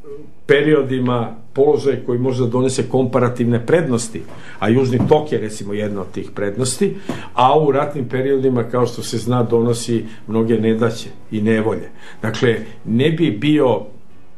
periodima položaj koji može da donese komparativne prednosti, a Južni tok je recimo jedna od tih prednosti, a u ratnim periodima, kao što se zna, donosi mnoge nedaće i nevolje. Dakle, ne bi bio uh,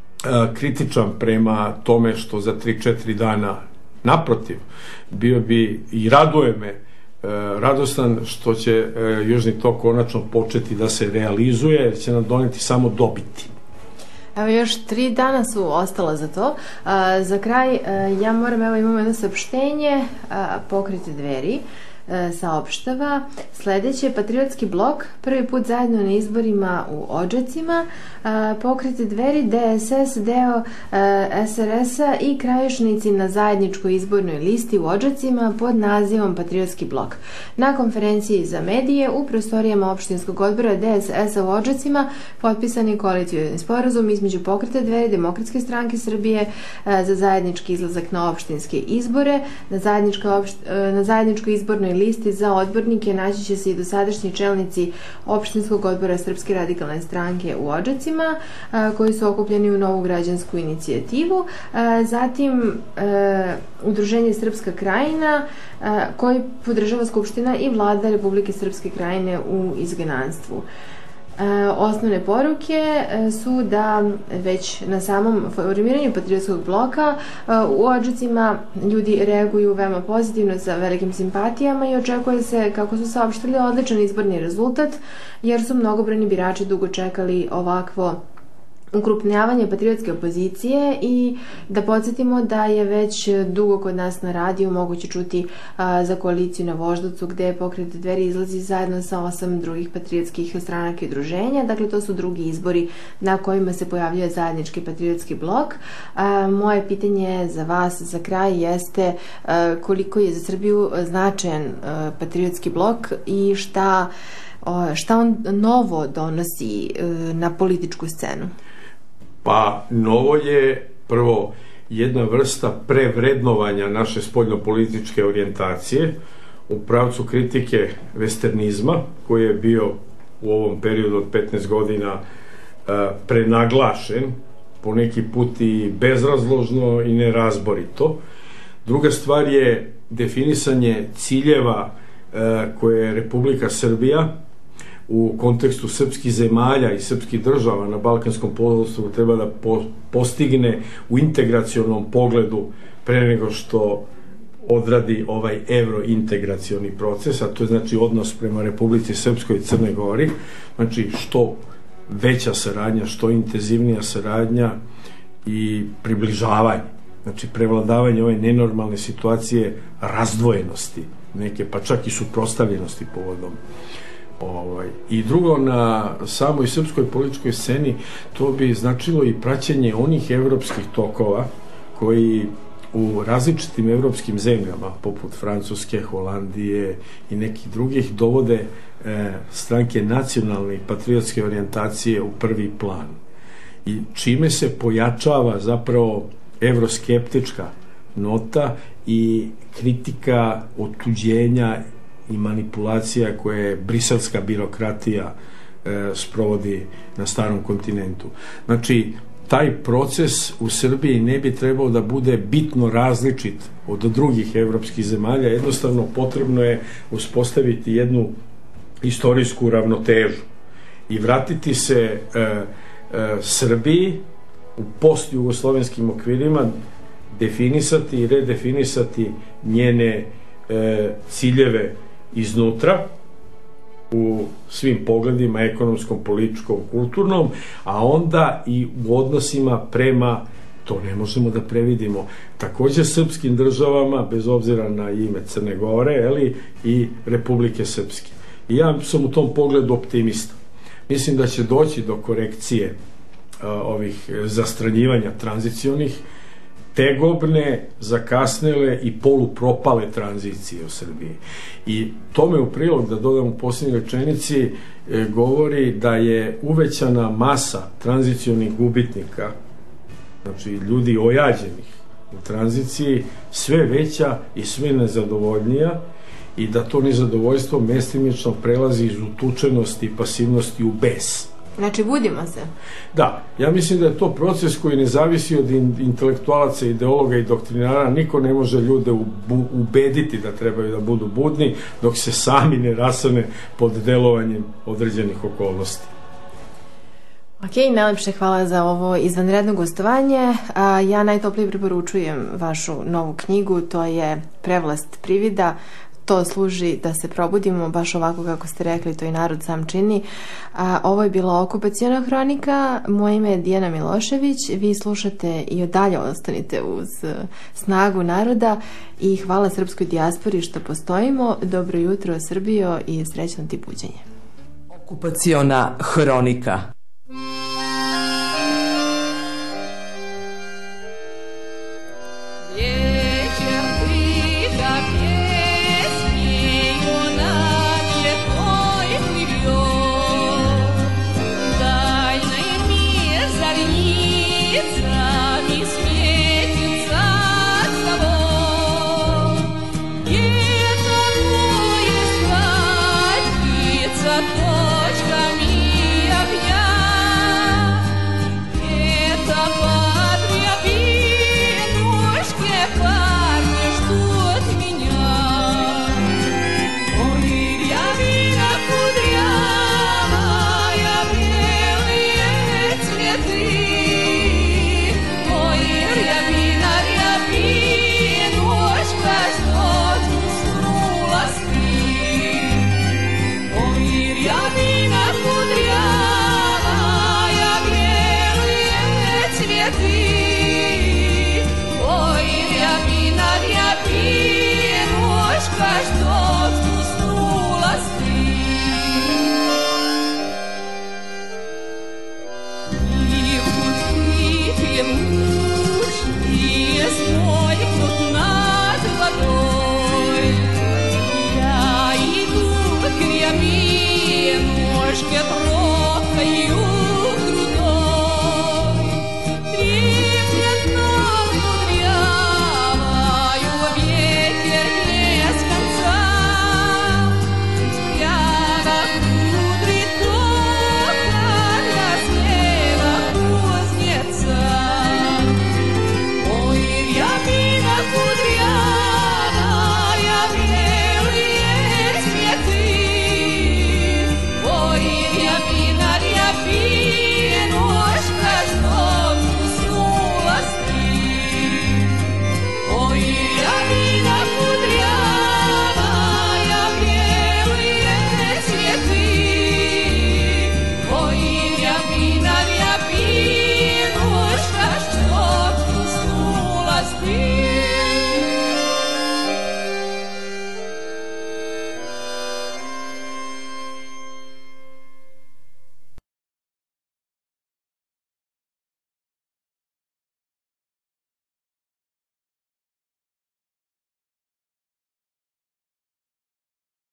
kritičan prema tome što za tri četiri dana, naprotiv, bio bi i raduje me, uh, radostan što će uh, Južni tok konačno početi da se realizuje, jer će nam doneti samo dobiti. Evo, još tri dana su ostala za to. A, za kraj, a, ja moram, evo imamo jedno saopštenje, a, Pokret Dveri a, saopštava sledeće: Patriotski blok prvi put zajedno na izborima u Odžacima, a, Pokret Dveri, D S S, deo a, S R S-a i Krajišnici na zajedničkoj izbornoj listi u Odžacima pod nazivom Patriotski blok. Na konferenciji za medije u prostorijama opštinskog odbora D S S-a u Odžacima potpisan je koalicioni sporazum između Pokreta Dveri, Demokratske stranke Srbije a, za zajednički izlazak na opštinske izbore. Na, opšt, a, na zajedničkoj izbornoj listi za odbornike naći će se i dosadašnji čelnici opštinskog odbora Srpske radikalne stranke u Odžacima, a, koji su okupljeni u novu građansku inicijativu. A, zatim a, Udruženje Srpska krajina, a, koji podržava Skupština i vlada Republike Srpske krajine u izgnanstvu. E, osnovne poruke e, su da već na samom formiranju Patriotskog bloka e, u Odžacima ljudi reaguju veoma pozitivno, sa velikim simpatijama, i očekuje se, kako su saopštili, odličan izborni rezultat, jer su mnogobrojni birači dugo čekali ovakvo ukrupnjavanje patriotske opozicije. I da podsjetimo da je već dugo kod nas na radiju moguće čuti a, za koaliciju na Voždovcu, gde Pokret Dveri izlazi zajedno sa osam drugih patriotskih stranaka i udruženja. Dakle, to su drugi izbori na kojima se pojavljuje zajednički patriotski blok. A, moje pitanje za vas za kraj jeste a, koliko je za Srbiju značajan a, patriotski blok i šta, a, šta on novo donosi a, na političku scenu? Pa novo je prvo jedna vrsta prevrednovanja naše spoljnopolitičke orijentacije u pravcu kritike vesternizma, koji je bio u ovom periodu od petnaest godina prenaglašen, po neki put i bezrazložno i nerazborito. Druga stvar je definisanje ciljeva koje je Republika Srbija u kontekstu srpskih zemalja i srpskih država na Balkanskom poluostrvu treba da po, postigne u integracionom pogledu pre nego što odradi ovaj evrointegracioni proces, a to je znači odnos prema Republici Srpskoj i Crnoj Gori. Znači, što veća saradnja, što intenzivnija saradnja i približavanje, znači prevladavanje ove nenormalne situacije razdvojenosti, neke pa čak i suprotstavljenosti povodom. Ovaj. I drugo, na samoj srpskoj političkoj sceni to bi značilo i praćenje onih evropskih tokova koji u različitim evropskim zemljama, poput Francuske, Holandije i nekih drugih, dovode e, stranke nacionalne i patriotske orijentacije u prvi plan. I čime se pojačava zapravo evroskeptička nota i kritika otuđenja i manipulacija koje briselska birokratija e, sprovodi na starom kontinentu. Znači, taj proces u Srbiji ne bi trebao da bude bitno različit od drugih evropskih zemalja. Jednostavno potrebno je uspostaviti jednu istorijsku ravnotežu i vratiti se e, e, Srbiji u post-jugoslovenskim okvirima, definisati i redefinisati njene e, ciljeve iznutra u svim pogledima, ekonomskom, političkom, kulturnom, a onda i u odnosima prema, to ne možemo da previdimo, takođe srpskim državama, bez obzira na ime Crne Gore, ali i Republike Srpske. I ja sam u tom pogledu optimista. Mislim da će doći do korekcije a, ovih zastranjivanja tranzicionih, tegobne, zakasnele i polupropale tranzicije u Srbiji. I tome u prilog, da dodam u posljednjoj rečenici, e, govori da je uvećana masa tranzicionih gubitnika, znači ljudi ojađenih u tranziciji, sve veća i sve nezadovoljnija, i da to nezadovoljstvo mestimično prelazi iz utučenosti i pasivnosti u bes. Znači, budimo se. Da, ja mislim da je to proces koji ne zavisi od intelektualaca, ideologa i doktrinara. Niko ne može ljude ubediti da trebaju da budu budni, dok se sami ne rasane pod delovanjem određenih okolnosti. Ok, najlepše hvala za ovo izvanredno gostovanje. A, ja najtoplije preporučujem vašu novu knjigu, to je Prevlast privida. To služi da se probudimo, baš ovako kako ste rekli, to i narod sam čini. A, ovo je bila Okupaciona hronika, moje ime je Dijana Milošević, vi slušate i dalje ostanite uz Snagu naroda i hvala srpskoj dijaspori što postojimo. Dobro jutro Srbijo i srećno ti buđenje. Okupaciona hronika.